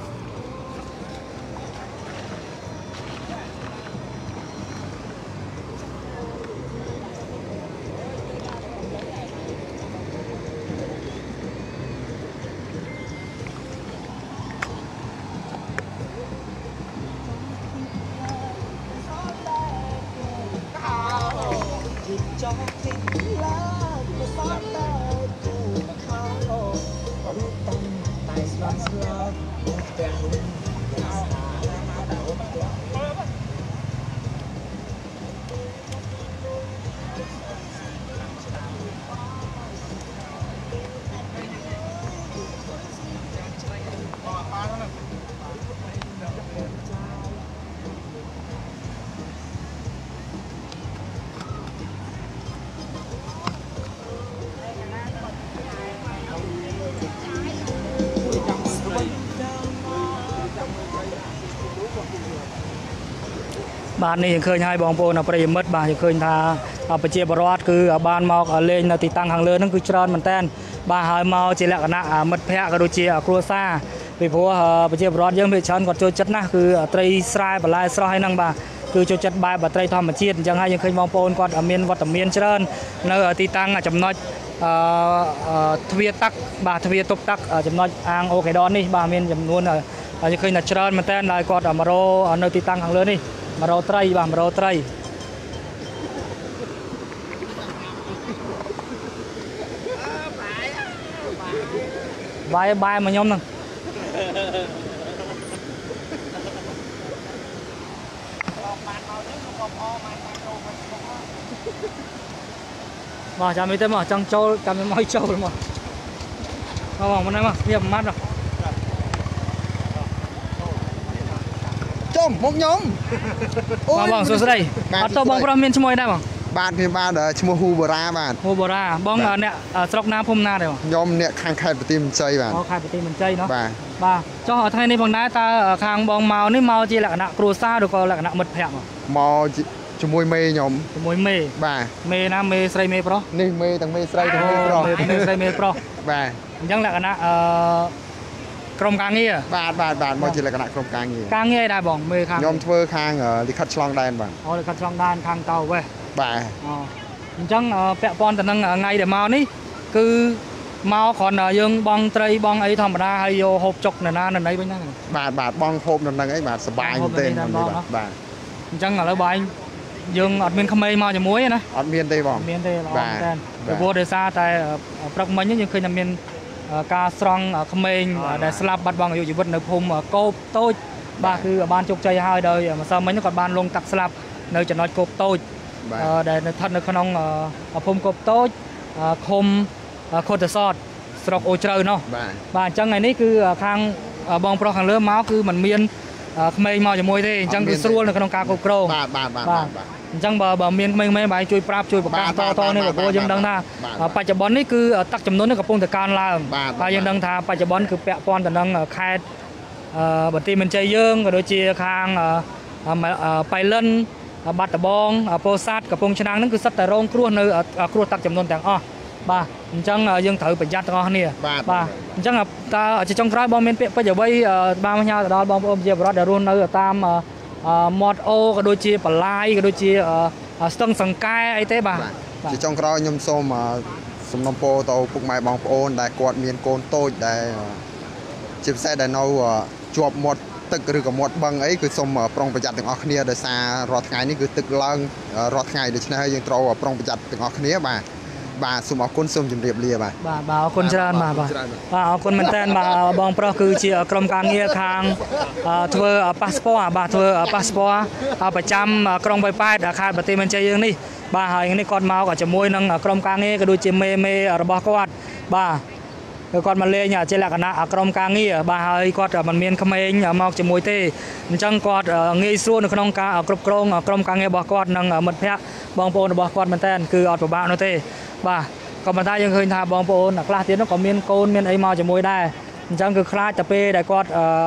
បាទនេះយើងឃើញហើយបងប្អូនប្រិយមិត្តបាទយើងឃើញថាប្រជាពលរដ្ឋគឺបានមកលេងនៅទីតាំងខាងលើហ្នឹងគឺច្រើនមែនតើបាទហើយមកជាលក្ខណៈមិត្តភ័ក្តិក៏ដូចជាគ្រួសារពីព្រោះប្រជាពលរដ្ឋយើងភាគច្រើនគាត់ចូលចិត្តណាស់គឺត្រីស្រែបន្លែស្រស់ហើយហ្នឹងបាទគឺចូលចិត្តបែបត្រីធម្មជាតិអញ្ចឹងហើយយើងឃើញបងប្អូនគាត់មានវត្តមានច្រើននៅទីតាំងចំណុចអឺទ្វារទឹកបាទទ្វារទប់ទឹកចំណុចអាងអូកេដននេះបាទមានចំនួនយើងឃើញថាច្រើនមែនតើហើយគាត់មករនៅទីតាំងខាងលើនេះមករោត្រីបាទមករោត្រីបាយបាយមកខ្ញុំហ្នឹងមកចាំទៅមកចង់ចូលចាំមកចូលមកមកមកនេះមកវាម៉ាត់ចំមកខ្ញុំបងបងសួស្ដីអត់តបងប្រុសមានឈ្មោះអីដែរបងបាទខ្ញុំបាទឈ្មោះហ៊ូបូរ៉ាបាទហ៊ូបូរ៉ាបងអ្នកស្រុកណាភូមិណាដែរបងខ្ញុំអ្នកខាងខេត្តបន្ទាយមានជ័យបាទអូខេត្តបន្ទាយមានជ័យเนาะបាទបាទចុះថ្ងៃនេះផងដែរតើខាងបងមកនេះមកជាលក្ខណៈគ្រួសារឬក៏លក្ខណៈមិត្តភ័ក្តិមកមកជាមួយមេខ្ញុំជាមួយមេបាទមេណាមេស្រីមេប្រុសនេះមេទាំងមេស្រីទាំងមេប្រុសមេស្រីមេប្រុសបាទអញ្ចឹងលក្ខណៈអឺក្រុមការងារបាទបាទបាទមកជាលក្ខណៈក្រុមការងារការងារដែរបងមេខាងខ្ញុំធ្វើខាងលិខិតឆ្លងដែនបាទអូលិខិតឆ្លងដែនខាងតៅវេសបាទអូអញ្ចឹងពាក់ព័ន្ធទៅនឹងថ្ងៃដែលមកនេះគឺមកគ្រាន់តែយើងបងត្រីបងអីធម្មតាហើយយកហូបចុកនៅណានៅណីវិញហ្នឹងបាទបាទបងហូបនៅហ្នឹងអីបាទសប្បាយមែនទេបាទអញ្ចឹងឥឡូវបងយើងអត់មានក្មេងមកជាមួយណាអត់មានទេបងមានទេល្អមែនតើពីព្រោះដោយសារតែព្រឹកមិញយើងឃើញថាមានការស្រង់ក្មេងដែលស្លាប់បាត់បង់អាយុជីវិតនៅភូមិកោបតូចបាទគឺបានជោគជ័យហើយដោយម្សិលមិញគាត់បានលងតាក់ស្លាប់នៅចំណុចកោបតូចដែលស្ថិតនៅក្នុងភូមិកោបតូចឃុំខុតសតស្រុកអូជ្រៅនោះបាទអញ្ចឹងថ្ងៃនេះគឺខាងបងប្រុសខាងលើមកគឺมันមានក្មេងមកជាមួយទេអញ្ចឹងគឺស្រួលនៅក្នុងការគ្រប់គ្រងបាទបាទបាទអញ្ចឹងបើបើមានក្មេងៗបាយជួយប្រាប់ជួយប្រកាសតតនេះព្រោះយើងដឹងថាបច្ចុប្បន្ននេះគឺទឹកចំនួននេះកំពុងតែកើនឡើងហើយយើងដឹងថាបច្ចុប្បន្នគឺពាក់ព័ន្ធទៅនឹងខេត្តបន្ទាយមានជ័យយើងក៏ដូចជាខាងប៉ៃលិនបាត់ដំបងពោធិ៍សាត់កំពង់ឆ្នាំងហ្នឹងគឺសិតតែរងគ្រោះនៅគ្រោះទឹកចំនួនទាំងអស់បាទអញ្ចឹងយើងត្រូវប្រយ័ត្នទាំងអស់គ្នាបាទអញ្ចឹងតើជាចុងក្រោយបងមានពាក្យពេចន៍អ្វីបានផ្ញើទៅដល់បងប្អូនប្រជាពលរដ្ឋដែលរស់នៅតាមមាត់អូក៏ដូចជាបលាយក៏ដូចជាស្ទឹងសង្កែអីទេបាទជាចុងក្រោយខ្ញុំសូមសំណូមពរទៅពុកម៉ែបងប្អូនដែលគាត់មានកូនតូចដែលជាពិសេសដែលនៅជាប់មាត់ទឹកឬក៏មាត់បឹងអីគឺសូមប្រុងប្រយ័ត្នទាំងអស់គ្នាដោយសាររាល់ថ្ងៃនេះគឺទឹកឡើងរាល់ថ្ងៃដូច្នេះហើយយើងត្រូវប្រុងប្រយ័ត្នទាំងអស់គ្នាបាទបាទសូមអរគុណសូមជម្រាបលាបាទបាទបាទអរគុណច្រើនបាទបាទបាទអរគុណមែនតើបាទបងប្រុសគឺជាក្រុមការងារខាងធ្វើប៉ាសពតបាទធ្វើប៉ាសពតប្រចាំក្រុងប៉ោយប៉ែតខេត្តបន្ទាយមានជ័យយើងនេះបាទហើយនេះគាត់មកជាមួយនឹងក្រុមការងារក៏ដូចជាមេមេរបស់គាត់បាទគឺគាត់មកលេងជាលក្ខណៈក្រុមការងារបាទហើយគាត់មិនមានក្មេងមកជាមួយទេអញ្ចឹងគាត់ងាយស្រួលនៅក្នុងការគ្រប់គ្រងក្រុមការងាររបស់គាត់និងមិត្តភ័ក្តិបងប្អូនរបស់គាត់មែនតើគឺអត់ពិបាកនោះទេបាទក៏ប៉ុន្តែយើងឃើញថាបងប្អូនខ្លះទៀតនោះក៏មានកូនមានអីមកជាមួយដែរអញ្ចឹងគឺខ្លាចតែពេលដែលគាត់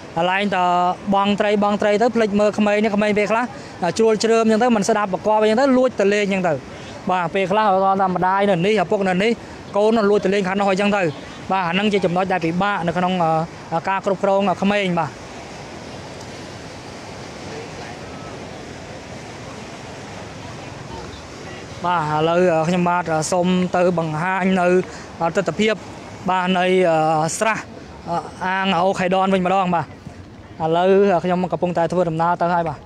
lại tờ bong tray bong tray tới plek mơ khmei này khmei về khá chuột chơm nhưng tới mình sẽ đạp bọc qua nhưng tới lui từ lên nhưng từ bà về khá là làm đai nè ní học nè ní cô nó lui từ lên khá nó hồi chẳng từ bà năng chỉ chụp nói đại bị ba nó không ca cột cột khmei bà bà lời nhưng mà xôm từ bằng hai nơi từ tập hiệp bà nơi sra ăn ở khai đòn mình mà đong bà lời nhưng mà cặp bông tài thua đầm na tới hai bà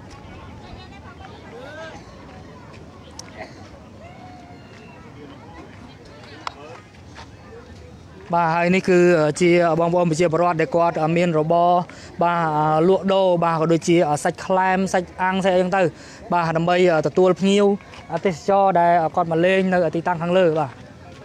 bà haiนี่คือchia bong bong chiaบรอดเด็กกอดเมียนโรบbà lụa đô bà có đôi chia sạch clam sạch ăn sẽยังtới bà đầm bay từ tua nhiều tết cho đây còn mà lên nơi tí tăng hàng lơ bà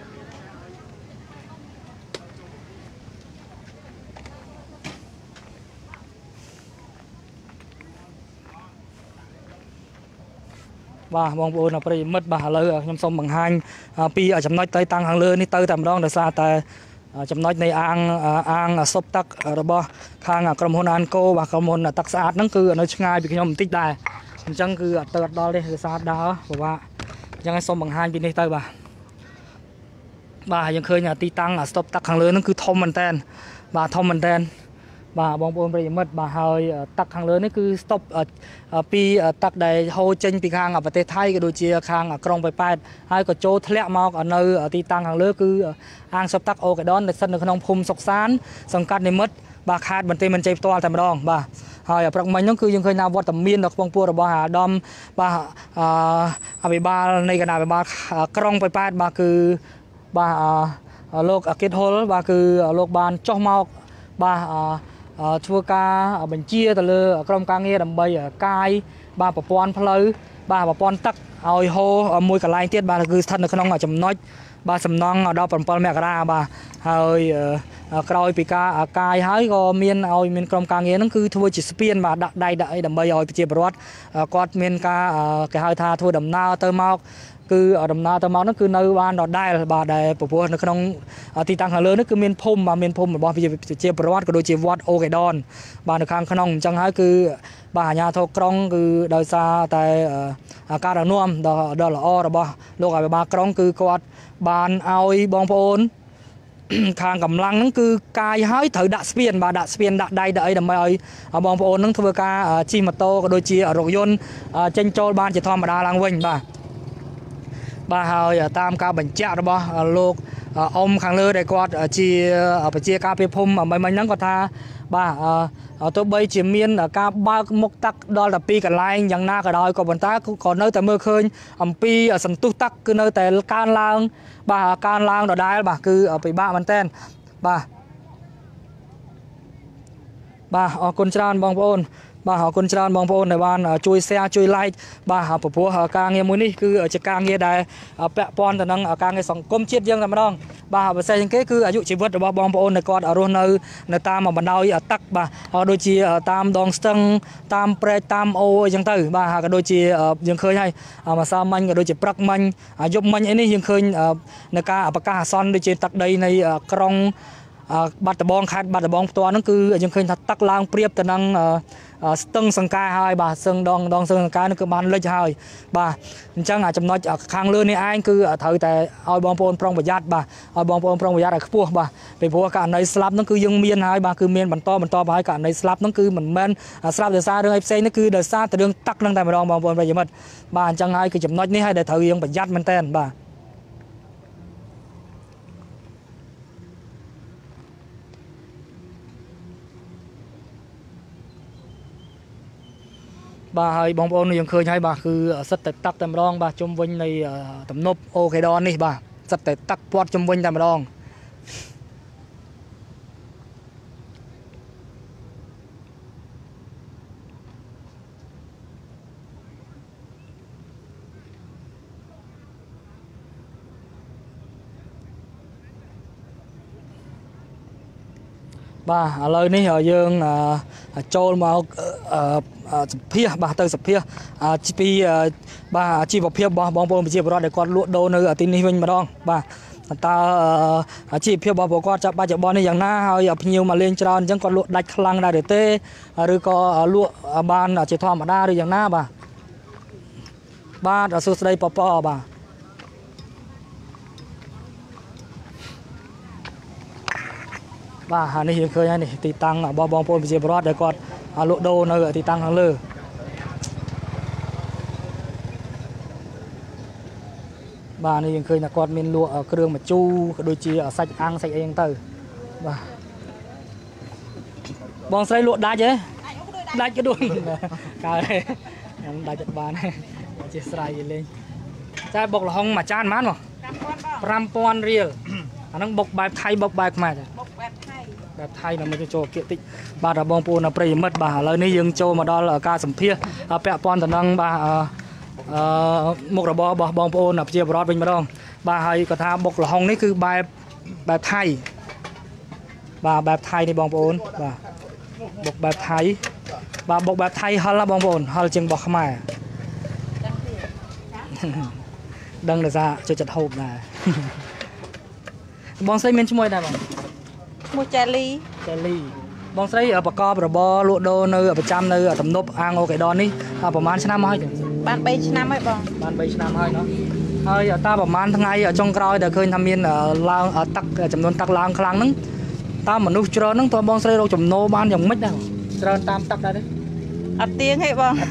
bà bong bồn là phải mất bà lơ nhom sông bằng hai pi ở chấm nói tới tăng hàng lơ ní tới tầm đó là xa tại chấm nóiในอ่างอ่างซบตักระบข้างกรมพลอันโกบ่ากรมพลตักสะอาดนั่นคือในช่วงง่ายพี่ขยมติดได้จังคือเติร์ดดอลเลยสะอาดดาวบอกว่ายังไงสมบังฮันปีนี้เตยบ่าบ่ายังเคยเนี่ยตีตังซบตักข้างเลยนั่นคือทอมมันแตนบ่าทอมมันแตนบ่าบองปนไปยังมัดบ่าเฮยตักข้างเลยนี่คือสต็อปปีตักได้โฮเจนปีข้างประเทศไทยก็โดยเฉพาะข้างกรงไปแปดให้ก็โจทะเลมาอันเนอตีตังข้างเลยคืออ่างซบตักโอกระดอนในสันในขนมพุมสกสารสังกัดในมัดบ่าขาดบันเตมันใจตัวแต่มาดองบ่าหอยปรักมันนั่นคือยังเคยนำวัดตำมีนดอกบางปัวบ่าหาดอมบ่าอาไปบ้าในขณะไปบ้ากรงไปแปดบ่าคือบ่าโลกเกตโฮลบ่าคือโลกบานจ่อมอกบ่าชัวกาบัญชีตะเลอกรมการเงินดำใบกายบ่าปะปอนพลอยบ่าปะปอนตักเอาโฮมวยกับลายเตี้ยบ่าคือท่านในขนมจำน้อยบ่าสำนองดอกปนปนแม่กระดาบ่าเฮยกรอยปีกากายหายก็เมียนเอาเมียนกรมการเงินนั่นคือทัวร์จิสเปียนบ่าได้ได้ดำใบเอาไปเจียบรถกอดเมียนกาแกหายทาทัวร์ดำนาเติมเอาคือดำนาเติมเอานั่นคือในวันดอดได้บ่าได้ปะปัวในขนมตีตังหาเลยนั่นคือเมียนพมบ่าเมียนพมบ่าไปเจียบรถก็โดยเจียบวัดโอเกดอนบ่าในข้างขนมจังหายคือบ่าญาโทกรองคือโดยซาแต่การดังน่วมดอดอละอ้อบ่าโลกอะไรบ่ากรองคือกอดบานเอาบองโพนข้างกำลังนั่นคือกายหายถือดัชเปียนบ่าดัชเปียนดัดได้ได้ดำไปเอาบองโพนนั่นทัวร์กาจีมาโตก็โดยเจียรถยนต์เจนโจบานจะทอมดาลังเวงบ่าบ่าเฮาตามการบัญชีระบ่โลกอมข้างเลยได้กอดเจียไปเจียกาไปพมไม่ไม่นั่งก็ท่าบ่าตัวใบเจียเมียนกาบ้ามกตักดอลปีกันไล่ยังหน้าก็ได้ก็บนตาก่อนเนื้อแต่เมื่อคืนอัมปีสันตุตักคือเนื้อแต่การล้างบ่าการล้างดอได้บ่าคือเอาไปบ้ามันเต้นบ่าบ่าเอาคนจานบองโอนบ่าหาคนจานบองโอนในบ้านช่วยเสียช่วยไล่บ่าหาผัวหาการเงี้ยมือนี่คือจะการเงี้ยได้แปะปอนแต่นั่งการเงี้ยสองก้มเชียดยังแต่ไม่ต้องบ่าหาไปใส่ยังเก๋คืออายุชีวิตบ่าบองโอนในกอดอารมณ์ในในตามบันไดตักบ่าโดยจีตามดองสตังตามเปรตตามโอยังตื่นบ่าหาก็โดยจียังเคยให้มาซามันก็โดยจีปรักมันยกมันอันนี้ยังเคยในการปากกาซอนโดยจีตักใดในกรองบัตรบองขาดบัตรบองตัวนั่นคือยังเคยตักล้างเปรียบแต่นั่งตึงสังกายหายบ่าซึ่งดองดองซึ่งสังกายนั่นคือมันเลยหายบ่าจังอาจจะน้อยข้างเรือในไอ้คือถือแต่เอาบองโปนปรองประหยัดบ่าเอาบองโปนปรองประหยัดอะไรพวกบ่าไปพวกการในสลับนั่นคือยังเมียนหายบ่าคือเมียนบรรทอบรรทอไปการในสลับนั่นคือเหมือนแมนสลับเดือดซาเรื่องไอ้เซนนั่นคือเดือดซาแต่เรื่องตักนั่งแต่มาดองบองโปนไปยังมัดบ่าจังไอ้คือจับน้อยนี่ให้ได้ถือยังประหยัดมันเต้นบ่าบ่าให้บองโอนยังเคยให้บ่าคือสัตว์ตักแต่มาดองบ่าจมวิญในตำนบโอเคดอนนี่บ่าสัตว์ตักปอดจมวิญแต่มาดอง bà lời ní ở dương trôi mà phía bà từ sập phía chỉ bà chỉ vào phía bà bong bong chỉ vào để con lụa đồ nơi ở tin hình mà đong bà ตาอาชีพเพียบบอกว่าจะไปจะบอลในอย่างน่าเอาอย่าพิวมาเลี้ยงจรจังก็ลวดดัดคลังได้เดือดเต้หรือก็ลวดบานอาจจะทอมาได้หรืออย่างน่าบ่าบ้านสุดใดปอปอบ่าบ้าหานี่เคยนี่ตีตังบอบองโปนไปเจียบรอดเดี๋ยวก่อนเอาลุโดนเอาตีตังทางเลือบ้านนี่ยังเคยนักกอดมินลัวเครื่องมาจูโดยจีใส่อังใส่เองเตอร์บ้าบองใส่ลวดได้เจ๊ได้ก็ดุนกายได้จัดบ้านเจ๊ใส่เลยใช่บอกละห้องมาจานมันหรอพรำปอนเรียลอันนั้นบอกแบบไทยบอกแบบมาจ้ะแบบไทยนะมันจะโจเกียรติบาดบองปูนะปริมัดบาเลยนี่ยังโจมาดอลการสัมเพียแปะปอนตะนังบามุกระบอบองปูนะเจียบรอดเป็นมาดองบาให้กระทาบอกละห้องนี่คือแบบแบบไทยบาแบบไทยในบองปูนบาบอกแบบไทยบาบอกแบบไทยฮัลละบองปูนฮัลจึงบอกขมายดังเลยจ้าจะจัดหูนะบองไซเมนช่วยได้บ้างมูเจลีเจลีบองไซประกอบระบอลูโดเนื้อประจำเนื้อตำนบอ่างโอเคดอนนี่ประมาณชนะมาให้บ้านใบชนะไม่บ้างบ้านใบชนะให้เนาะเฮ้ยตาประมาณทั้งไงจงกรอยแต่เคยทำเมียนลางตักจำนวนตักลางครั้งนึงตามมนุษย์เจริญนึงตัวบองไซเราจมโนบ้านอย่างไม่ได้เจริญตามตักได้ดิอัดเตียงให้บ้าง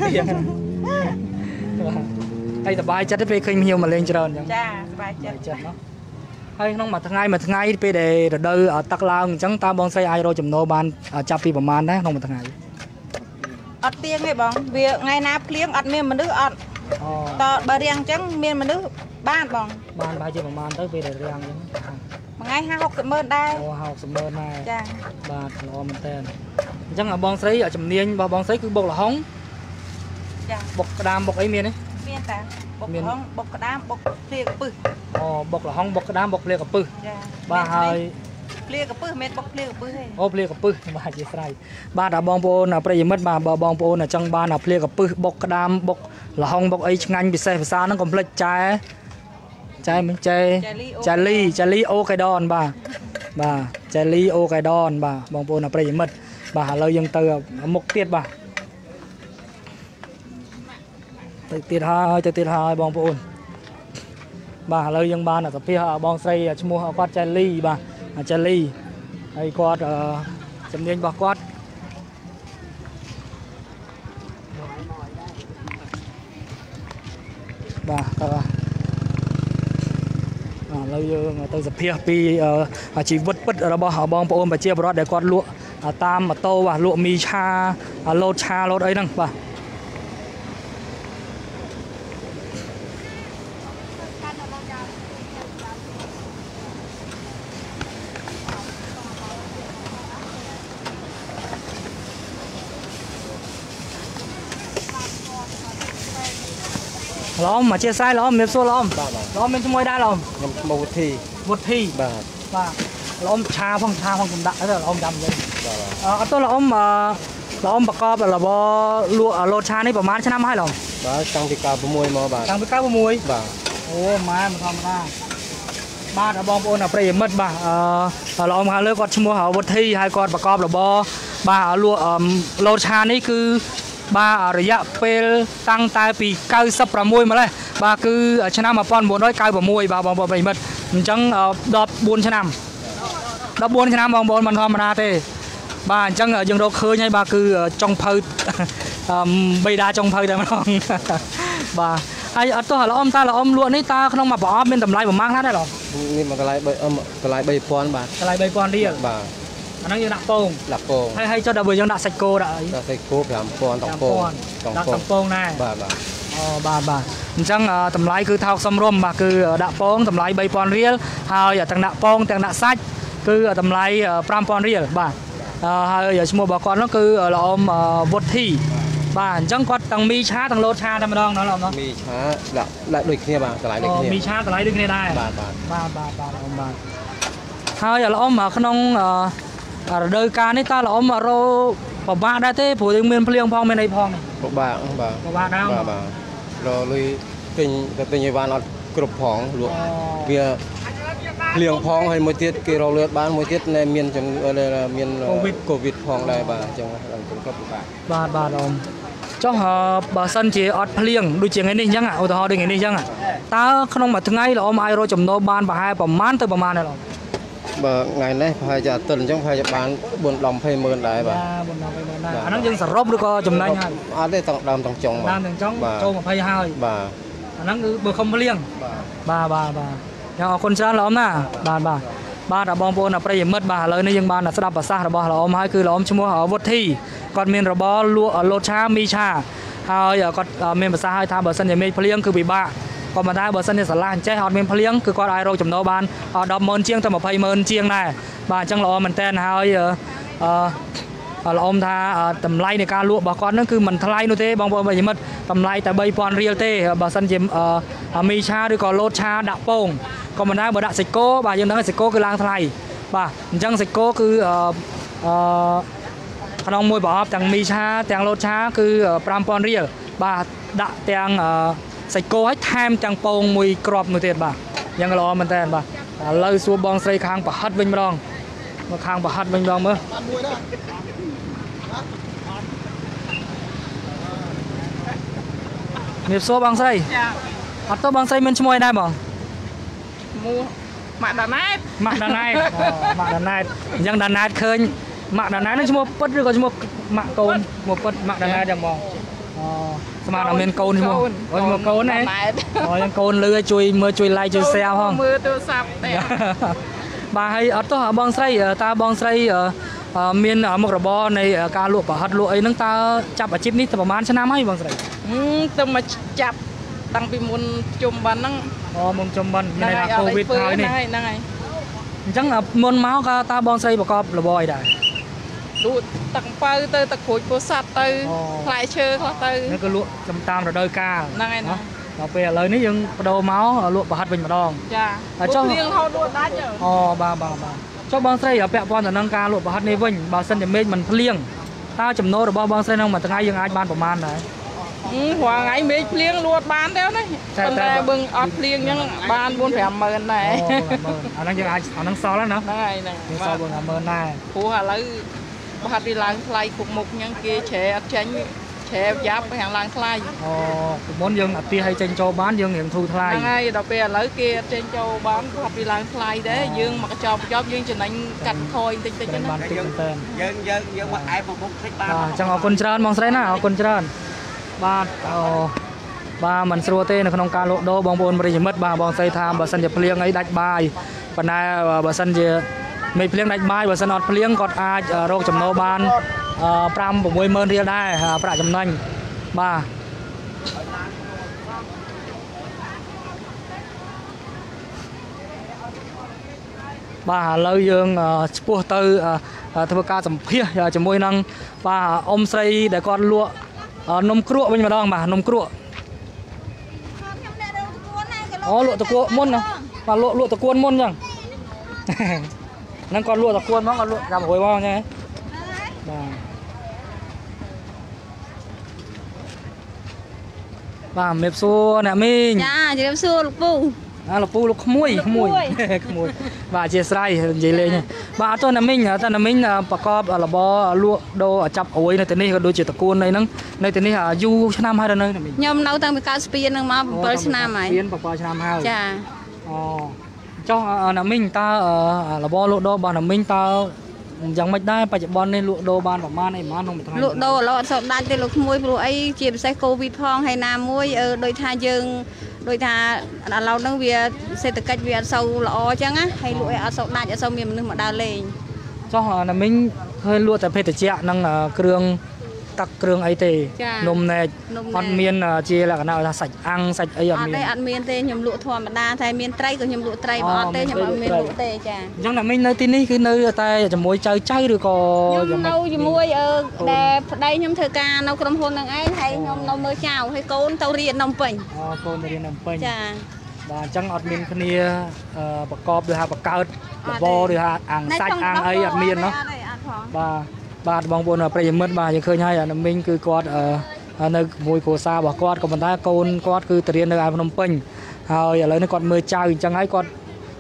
ไอ้สบายจัดได้ไปเคยมีเหี่ยวมาเลี้ยงเจริญยังจ้าสบายจัดเนาะให้น้องมาทั้งไงมาทั้งไงไปเดี๋ยวเดินตักลางจังตาบองไซไอโรจมโนบานจับปีประมาณนะน้องมาทั้งไงอัดเตียงให้บ้างเวียไงน้าเพลี้ยงอัดเมียนมนุษย์อัดต่อบาเรียงจังเมียนมนุษย์บ้านบ้างบ้านใบจีประมาณตั้งไปเดี๋ยวเรียงยังมาไงห้าหกสมเมินได้โอ้ห้าหกสมเมินได้จ้าบ้านรอมันเต้นจังอ่ะบองไซอ่ะจำเนียนบองไซคือบกหล่อห้องบกกระดามบกไอเมียนนี่เมียนแต่บกห้องบกกระดามบกเพลียกับปื้ออ๋อบกหล่อห้องบกกระดามบกเพลียกับปื้อบ้าไฮเพลียกับปื้อเม็ดบกเพลียกับปื้อโอ้เพลียกับปื้อบ้าจีไซบ้านอ่ะบองโปนอ่ะประยิมมัดมาบ่บองโปนอ่ะจังบ้านอ่ะเพลียกับปื้อบกกระดามบกหล่อห้องบกไองันบิเซ่ภาษานั่งคอมเพล็กใจใจมันใจใจลี่ใจลี่โอไกดอนบ้าบ้าใจลี่โอไกดอนบ้าบองโปนอ่ะประยิมมัดบ้าเรายังเติมมกเตี้ยบ้าติดหายจะติดหายบองปูนบ่าเรายังบ้านอ่ะแต่พี่หาบองไซชั่วโมงกอดเจลลี่บ่าเจลลี่ไอ้กอดจำเนียนบอกกอดบ่าก็เรายังตัวจะเพียปีชีวิตปิดเราบอกหาบองปูนไปเจี๊ยบรอดเดี๋ยวกอดลวกตามมาโตว่ะลวกมีชาโลดชาโลดไอ้นั่งบ่าล้อมมาเชี่ยไซล้อมเมียโซ่ล้อมล้อมเป็นช่วยได้ล้อมมาวุฒิวุฒิบ้าบ้าล้อมชาพ่องชาพ่องกุมดะแล้วล้อมดำเลยเอาตัวล้อมมาล้อมประกอบแบบว่าลวโลชานี่ประมาณชนะไม่หรอบ้าจังพิการประมวยมาบ้าจังพิการประมวยบ้าโอ้ไม้มันทำได้บ้านบองโอนอะประโยชน์มัดบ้าล้อมเขาเลือกกอดชั่วโมงเขาวุฒิให้กอดประกอบแบบว่าบ้าลวโลชานี่คือบาระยะเปลตั้งแต่ปีเก้าสิบประมวยมาเลยบาคือชนะมาป้อนบนร้อยเก้าประมวยบาบองบอลไปหมดจังดอบบุญชนะดอบบุญชนะบองบอลมันธรรมดาเต้บาจังยังเราเคยไงบาคือจงเพลใบดาจงเพลแต่มันองบาไอ้ตัวเราอมตาเราอมล้วนนี่ตาเขาต้องมาบอกเป็นตำไรผมมากนะได้หรอนี่มันตะไลใบตะไลใบปอนบาตะไลใบปอนดีอ่ะบาอันนั้นยังหนักโป่งหนักโป่งให้ให้เจ้าดาวเบย์ยังหนักไซโก้ได้หนักไซโก้สามปอนสองโป่งหนักสามโป่งแน่บาบาอ๋อบาบาจังตำไรคือเท้าสมรมบาคือดาโป่งตำไรใบปอนเรียลหาอย่าตั้งดาโป่งตั้งดาไซคือตำไรปรามปอนเรียลบาหาอย่าชั่วโมงบอกก่อนนั่นคือเราอมวุฒิบ้านจังกอดตั้งมีช้าตั้งโลชาทำมาดองนั่นหรอเนาะมีช้าละละด้วยเนี่ยบ้างตะไลด้วยเนี่ยมีช้าตะไลด้วยเนี่ยได้บาบาบาบาบาอมบาหาอย่าเราอมขนมโดยการนี่ตาเราอมเราปบ้าได้เต้ผู้ยังเมียนเพลียงพองเมียนในพองนี่ปบ้าบ้าปบ้าได้บ้าบ้าเราเลยเป็นเป็นยี่วันเรากรุบผองหลวงเบียเลี้ยงพ้องให้มวยติดกี่เราเลือดบ้านมวยติดในเมียนจังอะไรเมียนโควิดโควิดพ้องได้บ่าจังหลังเป็นครอบบาทบาทอมจ้องหอบาสันเจออดเพลียงดูเจียงไงนี่ยังอ่ะอุตหะดูไงนี่ยังอ่ะตาขนมมาถึงไงเราอมไอโรจมโนบานบ่ายประมาณตัวประมาณนี่หรอบ่ไงเนี่ยพายจะตื่นจังพายจะบานบนลำเพลเมินได้บ่บนลำเพลเมินได้อันนั้นยังสรบหรือก็จมได้ไงอันนี้ต้องดำต้องจงบ่ดำต้องจงโจมาพายหายบ่อันนั้นคือเบอร์คอมเพลียงบ่บ่บ่บ่ยังเอาคนชนะเราอมน่ะบ่บ่บ้านเราบองโปนประหยัดมัดบ่าเลยในยังบ้านเราสลับภาษาเราบ่เราอมให้คือเราอมชั่วโมงเอาวัดที่ก่อนเมียนเราบ่ลัวโลชามีชาเอาอย่าก็เมียนภาษาให้ทำเบอร์สันอย่ามีเพลียงคือบีบ้าก็มาได้เบอร์สันในสลานใจหอดเมียนเพลียงคือก็ไอโรจมโนบานเอาดอกเมินเชียงแต่มาพายเมินเชียงได้บ้านจังเรามันแทนเอาอย่าเราอมทาตำไลในการลวกบ่ก่อนนั่นคือมันทลายนู่นเต้บางคนไปยังมัดตำไลแต่ใบปอนเรียลเต้เบอร์สันเจมมีชาหรือก็โลชาดับโป่งก็มาได้เบอร์ดักสิโก้บ่ายังนั้นสิโก้คือลางทลายบ่าจังสิโก้คือขนมมวยบ่อแต่งมีชาแต่งโลชาคือปรามปอนเรียลบ่าดะแต่งสิโก้ให้แทมจังโป่งมวยกรอบนู่นเต้บ่ายังรอมันแทนบ่าเลยสัวบองใส่คางปะฮัดวิ่งมาลองมาคางปะฮัดวิ่งลองมั้ยเมียบโซ่บางไส้อัตโต้บางไส้มันช่วยได้บ่มูหมักดานายหมักดานายหมักดานายยังดานายเคยหมักดานายนั่นชั่วโมงปัดหรือก็ชั่วโมงหมักโกนชั่วโมงปัดหมักดานายยังมองสมาร์ทเมนโกนชั่วโมงโอ้ยชั่วโมงโกนนี่โอ้ยยังโกนเลือช่วยมือช่วยไล่ช่วยแซวห้องมือตัวสับแต่บ่าให้อัตโต้บางไส้ตาบางไส้เมียนมกระบอในการลวกปะฮัดลวกไอ้นั่งตาจับอาชีพนี้ประมาณชนะไหมบางไส้ต้องมาจับตั้งปีมุนจมบันนั่งอ๋อมุนจมบันในโควิดไทยนี่นั่งไงจังอ่ะมุนเมาส์ก็ตาบองไซประกอบระบอยได้ดูตั้งเปิลเตอตะขุยโพสัตเตอคลายเชื่อเขาเตอนี่ก็ลวกจำตามเราโดยกานั่งไงนะเราไปเลยนี่ยังโดเมาส์ลวกปะฮัดเป็นมาดองจ้าเจ้าเลี้ยงเขาดูได้เจ้าอ๋อบ้าบ้าบ้าเจ้าบองไซเอาแปะปอนแต่นังการลวกปะฮัดในวิ่งบาสันจะเม็ดมันเลี้ยงตาจำโนระบอบองไซนั่งมาตั้งไงยังไงบ้านประมาณไหนหัวไงเมฆเลี้ยงลวดบานแล้วนี่คนแต่บึงอัดเลี้ยงยังบานบนแผ่นเมินไหนอันนั้นยังไงอันนั้นซอแล้วเนาะนั่งไงนั่งซอบนเมินได้ผัวอะไรบ้านที่ล้างคลายขุกมุกยังเกยแฉอัดเชนแฉยับไปหางล้างคลายอ๋อมอนยังอัดตีให้เจนโจบ้านยังยังทูทลายนั่งไงดอกเบี้ยแล้วเกยเจนโจบ้านบ้านที่ล้างคลายได้ยังมักจอบจอบยังจะนั่งกัดคอยติดติดกันบ้านติดเติมยังยังยังว่าไอ้ผมมุกใช้บ้านจังเอาคนเจริญมองใส่หน้าเอาคนเจริญบ้านบ้านมันสโลเต้ในขนมการโลโดบองบนบริจิตมัดบ้าบองไซทามบาสันจะเพลียงไอ้ดัดบายปนายบาสันจะไม่เพลียงดัดบายบาสันอดเพลียงกอดอาโรคจำโนบานปรามผมวยเมินเรียได้ประจำนันบ้าบ้าเลยยังพวกเตอร์ทวการสัมเพียจะมวยนังบ้าอมไซแต่ก่อนลวกนมครัวเป็นมาดองบ่านมครัวอ๋อลวกตะกัวม้วนนะมาลวกลวกตะกัวม้วนยังนั่นก่อนลวกตะกัวมั้งก่อนลวกกับหอยบ้างไงบ้าเม็บซัวเนี่ยมิงจ้าจะเม็บซัวลูกปูอ่ะลูกปูลูกขมุยขมุยขมุยบ่าเจสไรเจเลยเนี่ยบ่าตัวน้ำมิงตัวน้ำมิงประกอบระบอลวกโดจับเอาไว้ในตัวนี้ก็ดูจิตตะกูลในนั้นในตัวนี้ยูชนะมาได้เลยน้ำมิงยอมเราตั้งเป็นการสปีนนึงมาเปิดชนะไหมสปีนประกอบชนะมาจ้าอ๋อเจ้าน้ำมิงตาระบอลวกโดบ่าน้ำมิงตายังไม่ได้ปัจจุบันในลวกโดบานประมาณไอ้มันลงไปทางลวกโดเราสอบได้แต่ลูกมวยปลุกไอ้เจ็บใส่โควิดพองให้น้ำมวยเออโดยทายึงโดยทาเราต้องเวียเศรษฐกิจเวียเศร้าละอจังáให้ลูกไอ้สอบได้จะสอบมีมันนึกมาได้เลยเจ้าน้ำมิงเคยลวกแต่เพชรเจ้านั่งเครื่องตักเครื่องไอเตนมเนยอันเมียนเจริญกันเอาใส่อังใส่ไออันเมียนอันเมียนเตยำลุทอมดาไทยเมียนไตรก็ยำลุไตรบ่เตยยำเมียนลุเตยจ้ายังน้ำมิงในที่นี้คือในแต่จะมวยใจใจหรือก็ยำเนาจะมวยเออแต่ได้ยำเธอกาเนากรมพลนังไอ้ให้ยำเนาเมื่อเช้าให้โกนเตาเรียนนมเป่งอ๋อโกนเรียนนมเป่งจ้าบ่จังอัดเมียนคนนี้ประกอบด้วยฮะประกอบบ่ด้วยฮะอ่างใส่อ่างไออัดเมียนเนาะบ่บาดบองบนประหยัดมืดบ่ยังเคยให้น้ำมิงคือกอดในมวยโคซาบอกกอดกับมันได้โกนกอดคือเตรียมในอ่างพนมเป่งเอาอย่าเลยในกอดมือเจ้าจังไอ้กอด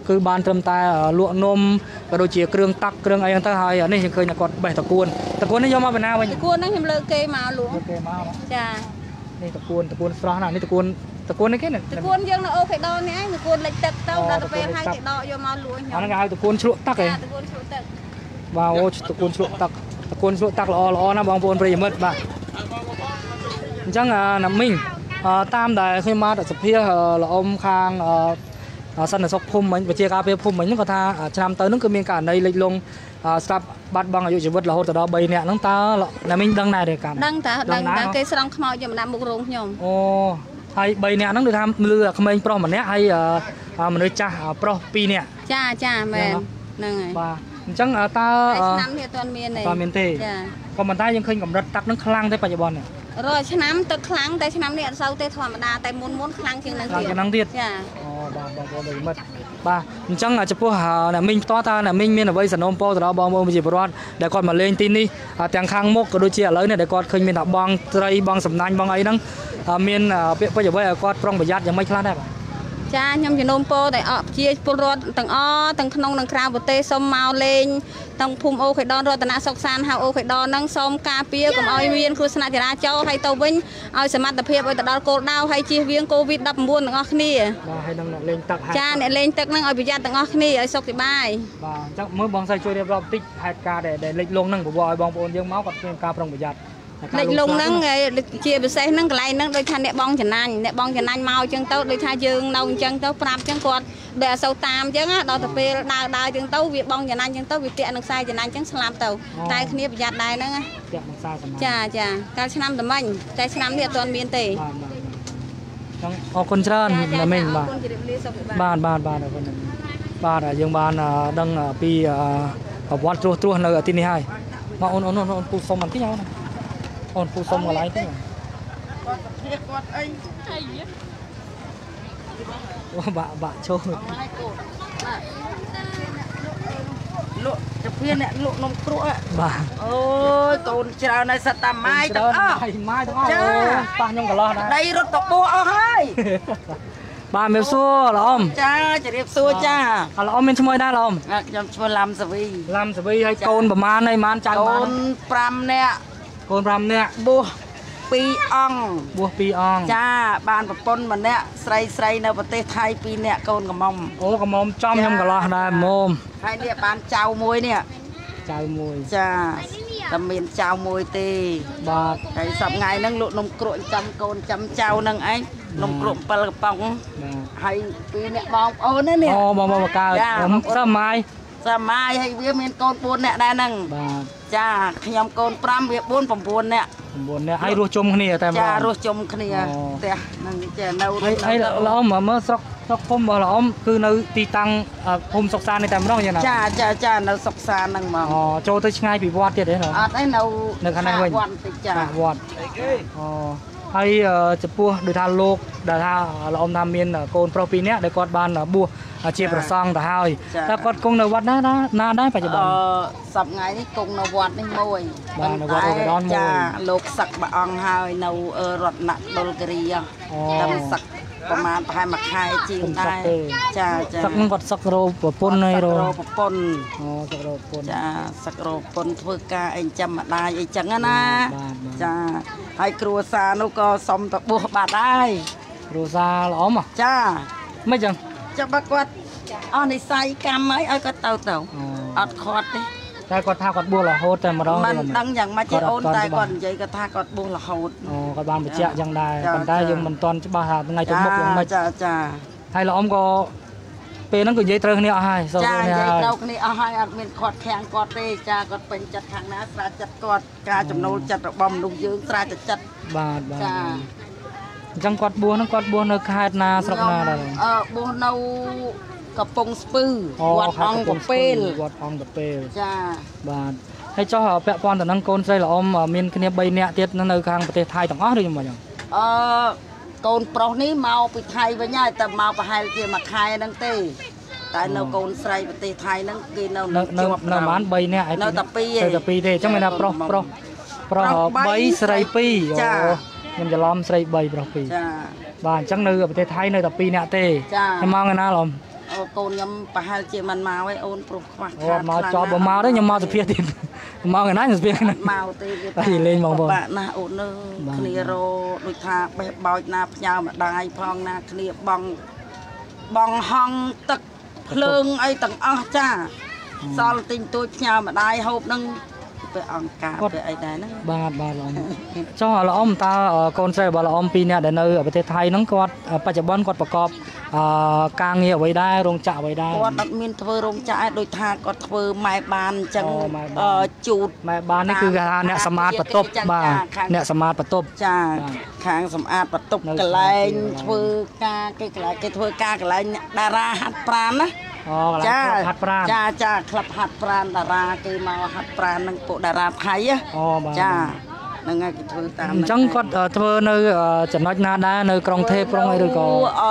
គឺបានត្រឹមតែលក់នំក៏ដូចជាគ្រឿងតាក់គ្រឿងអីហ្នឹងទៅហើយនេះយើងឃើញតែគាត់បេះតកួនតកួននេះយកមកពីណាវិញតកួនហ្នឹងខ្ញុំលើកគេមកលក់គេមកចានេះតកួនតកួនស្រស់ណាស់នេះតកួនតកួននេះគេតកួនយើងនៅអូខេដននេះឯងតកួនលិចទឹកទៅដល់ទៅពេលហើយគេដកយកមកលក់ខ្ញុំអាហ្នឹងគេហៅតកួនជ្រក់តាក់ឯងតកួនជ្រក់ទឹកបាទអូតកួនជ្រក់តាក់តកួនជ្រក់តាក់ល្អល្អណាស់បងប្អូនប្រិយមិត្តបាទអញ្ចឹងណាមីងតាមដែលខ្ញុំមកសភាល្អអមខាងសន្តិសុខភូមិមិញវិជាការពារភូមិមិញហ្នឹងគាត់ថាឆ្នាំទៅហ្នឹងគឺមានករណីលិចលង់ស្រាប់បាត់បង់អាយុជីវិតរហូតដល់3នាក់ហ្នឹងតើណាមីងដឹងដែរទេកម្មដឹងតាដឹងតាគេស្រង់ខ្មោចយកមកដាក់មុខរោងខ្ញុំអូហើយ3នាក់ហ្នឹងគឺថាលឺក្មេងប្រុសម្នាក់ហើយមនុស្សចាស់ប្រុស2នាក់ចាចាមែនហ្នឹងហើយបាទអញ្ចឹងតើឆ្នាំនេះអត់មានទេអត់មានទេចាក៏ប៉ុន្តែយើងឃើញកម្រិតទឹកហ្នឹងខ្លាំងទេបច្ចុប្បន្ននេះរាល់ឆ្នាំទឹកខ្លាំងតែឆ្នាំនេះអត់សូវទេធម្មតាតែមុនមុនខ្លាំងជាងហ្នឹងខ្លាំងជាងហ្នឹងទៀតចាអូបាទបងប្អូនប្រិយមិត្តបាទអញ្ចឹងចំពោះអ្នកមីងផ្ទាល់តើអ្នកមីងមានអ្វីសំណូមពរទៅដល់បងប្អូនប្រជាពលរដ្ឋដែលគាត់មកលេងទីនេះទាំងខាងមុខក៏ដូចជាឥឡូវនេះដែលគាត់ឃើញមានតែបងត្រីបងសំណាញ់បងអីហ្នឹងមានពាក្យពេចន៍អ្វីឲ្យគាត់ប្រុងប្រយ័ត្នយ៉ាងម៉េចខ្លះដែរបាទចាខ្ញុំជំនុំពោតែអបជាពលរដ្ឋទាំងអទាំងក្នុងនិងក្រៅប្រទេសសូមមកលេងទាំងភូមិអូខេដនរតនសុខសានហៅអូខេដនហ្នឹងសូមការពារកុំឲ្យមានគ្រោះថ្នាក់ចរាចរណ៍ហើយទៅវិញឲ្យសមត្ថភាពឲ្យទៅដល់គោលដៅហើយជៀសវាងកូវីដដប់9ទាំងអស់គ្នាបាទហើយនឹងអ្នកលេងទឹកហើយចាអ្នកលេងទឹកហ្នឹងឲ្យប្រយ័ត្នទាំងអស់គ្នាឲ្យសុខសប្បាយបាទអញ្ចឹងមើលបងស្រីជួយរៀបរាប់បន្តិចហេតុការណ៍ដែលលិចលង់ហ្នឹងព្រោះឲ្យបងប្អូនយើងមកគាត់មានការប្រុងប្រយ័ត្នលិចលង់ហ្នឹងជាពិសេសហ្នឹងកន្លែងហ្នឹងដូចថាអ្នកបងចំណាញ់អ្នកបងចំណាញ់មកអញ្ចឹងទៅដូចថាយើងនៅអញ្ចឹងទៅប្រាប់អញ្ចឹងគាត់ដែលអត់សូវតាមអញ្ចឹងដល់ទៅពេលដើរដើរអញ្ចឹងទៅវាបងចំណាញ់អញ្ចឹងទៅវាពាក់នឹងខ្សែចំណាញ់អញ្ចឹងស្លាប់ទៅតែគ្នាប្រយ័ត្នដែរហ្នឹងពាក់នឹងខ្សែចំណាញ់ចាចាកាលឆ្នាំតែមិញតែឆ្នាំនេះអត់ទាន់មានទេបាទបាទអញ្ចឹងអរគុណច្រើនណាមីងបាទអរគុណជម្រាបលាសុខសប្បាយបាទបាទបាទអរគុណបាទយើងបានដឹងពីប្រវត្តិត្រួសត្រាសនៅទីនេះហើយមកអូនអូនអូនពូសុំបន្តិចអូនអូនពូសុំកន្លែងតិចគាត់ធាគាត់អីអូបាក់បាក់ចូលលក់ទៅភៀនអ្នកលក់នំគ្រក់បាទអូយកូនច្រើនហើយសិតតាម៉ាយទាំងអស់ម៉ាយទាំងអស់អូប៉ះខ្ញុំកន្លោះដែរដីរត់ទៅបោះអស់ហើយបាទមានសួរល្អអមចាជម្រាបសួរចាអល្អមានឈ្មោះដែរល្អអមខ្ញុំឈ្មោះឡាំសាវីឡាំសវីហើយកូនប្រមាណហើយប្រមាណចៅកូបានន5នាក់កូន5នាក់បួស2អង្គបួស2អង្គចាបានប្រពន្ធម្នាក់ស្រីស្រីនៅប្រទេសថៃ2នាក់កូនកំមុំអូកំមុំចំខ្ញុំកន្លោះដែរមុំហើយនេះបានចៅមួយនេះចៅមួយចាតែមានចៅមួយទេបាទហើយសប្ថ្ងៃហ្នឹងលក់នំគ្រក់ចាំកូនចាំចៅហ្នឹងឯងនំគ្រក់7កំប៉ុងបាទហើយពីរអ្នកបងប្អូននេះអូបងបងបកើខ្ញុំសមាយសាមាយហើយវាមានកូន4នាក់ដែរហ្នឹងបាទចាខ្ញុំកូន5វា4 9នាក់ 9នាក់ហើយរស់ជុំគ្នាតែម្ដចាងរស់ជុំគ្នាផ្ទះហ្នឹងចានៅហើយហើយល្អអមមើលស្រុកស្រុកភូមិរបស់ល្អអមគឺនៅទីតាំងភូមិសុកសាននេះតែម្ដងយ៉ាងណាចាចាចានៅសុកសានហ្នឹងហ្មងអូចូលទៅឆ្ងាយពីវត្តទៀតទេអត់ឯនៅនៅខាងនេះវិញវត្តតិចចាបាទវត្តអូហើយចំពោះដូចថាលោកដែលថាល្អអមថាមានកូនប្រុស2នាក់ដែលគាត់បានបួសជាប្រសង់ទៅហើយតែគាត់គង់នៅវត្តណាណាដែរបច្ចុប្បន្នអឺសប្ថ្ងៃនេះគង់នៅវត្តនេះមួយបាទនៅវត្តអូកេដនមួយចាលោកសឹកព្រះអង្គហើយនៅរតនដុលគិរីអូតាមសឹកប្រហែលប្រហែលមួយខែជាងដែរចាចាសឹកនឹងគាត់សឹករោប្រពន្ធហើយរោប្រពន្ធអូសឹករោប្រពន្ធចាសឹករោប្រពន្ធធ្វើការអីចាំម្ដាយអីចឹងណាបាទបាទចាហើយគ្រួសារនោះក៏សុំទៅបួសបាត់ហើយគ្រួសារល្អមចាមិនចឹងចាំបើគាត់អស់និស័យកម្មហើយឲ្យគាត់ទៅទៅអូអត់ខាត់ទេតែគាត់ថាគាត់បួសរហូតតែម្ដងមិនទេដឹងយ៉ាងម៉េចទេគាត់អអូត់នទាន់តែច្បាស់គាត់និយាយគាត់ថាគាត់បួសរហូតអូគាត់បានបញ្ជាក់យ៉ាងដែរចាប៉ុន្តែចាយើងមិនទាន់ច្បាស់ថាថ្ងៃទៅមុខយ៉ាងម៉េចចាចាហើយល្អអមក៏ពេលហ្នឹងក៏និយាយត្រូវគ្នាអស់ហើយសូមចាគ្នានិយាយហើយទៅគ្នាអស់ហើយអត់មានខាត់ខាំងគាត់ទេចាគាត់ពេញចិត្តខាងណាស្រាវចិត្តគាត់ការចំណូលចិត្តរបស់មនុស្សយើងស្រាវចិត្តចិត្តបាទបាទចាអញ្ចឹងគាត់បួសហ្នឹងគាត់បួសនៅខេត្តណាស្រុកណាដែរអឺបួសនៅកំពង់ស្ពឺវត្តអង្គកំពេលវត្តអង្គកំពេលចាបាទហើយចុះពាក់ព័ន្ធទៅនឹងកូនស្រីល្អអមមានគ្នា3នាក់ទៀតនៅខាងប្រទេសថៃទាំងអស់ឬយ៉ាងម៉េចហ្នឹងអឺកូនប្រុសនេះមកពីថៃវិញហើយតែមកប្រហែលជាមួយខែហ្នឹងទេតែនៅកូនស្រីប្រទេសថៃហ្នឹងគេនៅនៅនៅជាប់នៅប្រហែល3នាក់នៅតែពីរនៅតែ2ទេអញ្ចឹងមានថាប្រុសប្រុសប្រុស3ស្រី2 ចាអូខ្ញុំច្រឡំស្រី3ប្រុស2 ចាបាទអញ្ចឹងនៅប្រទេសថៃនៅតែ2នាក់ទេចាហើយមកថ្ងៃណាឡំមអូកូនខ្ញុំប្រហែលជាមិនមកឯអូនព្រោះខ្វះខាតខ្លាំងណាស់មកចប់មកទេខ្ញុំមកទៅភៀសទៀតមកថ្ងៃណាខ្ញុំភៀសហ្នឹងមកទេគេតែលេងបងប្អូនបាក់ណាស់អូនអើយគ្នារដូចថាបេះបោចណាផ្ញើម្ដាយផងណាគ្នាបងបងហងទឹកភ្លើងអីទាំងអស់ចាសល់ទិញទួចផ្ញើម្ដាយហូបនឹងទៅអង្គការទៅអីដែរហ្នឹងបាទបាទល្អចុះល្អមតើកូនស្រីរបស់ល្អមពីរនាក់ដែលនៅប្រទេសថៃហ្នឹងគាត់បច្ចុប្បន្នគាត់ប្រកបការងារអ្វីដែររោងចក្រអ្វីដែរគាត់អត់មានធ្វើរោងចក្រឯដូចថាគាត់ធ្វើម៉ែបានអញ្ចឹងជូតម៉ែបាននេះគឺគេថាអ្នកសម្អាតបន្ទប់បាទអ្នកសម្អាតបន្ទប់ចាខាងសម្អាតបន្ទប់កន្លែងធ្វើការគេកន្លែងគេធ្វើការកន្លែងតារាហាត់ប្រាណណាអូកន្លែងហាត់ប្រាណចាចាក្លឹបហាត់ប្រាណតារាគេមកហាត់ប្រាណនឹងពួកតារាថៃអូបាទចាហ្នឹងហើយគេធ្វើតាមអញ្ចឹងគាត់ធ្វើនៅចំណុចណាដែរនៅក្រុងថេប្រុងអីឬក៏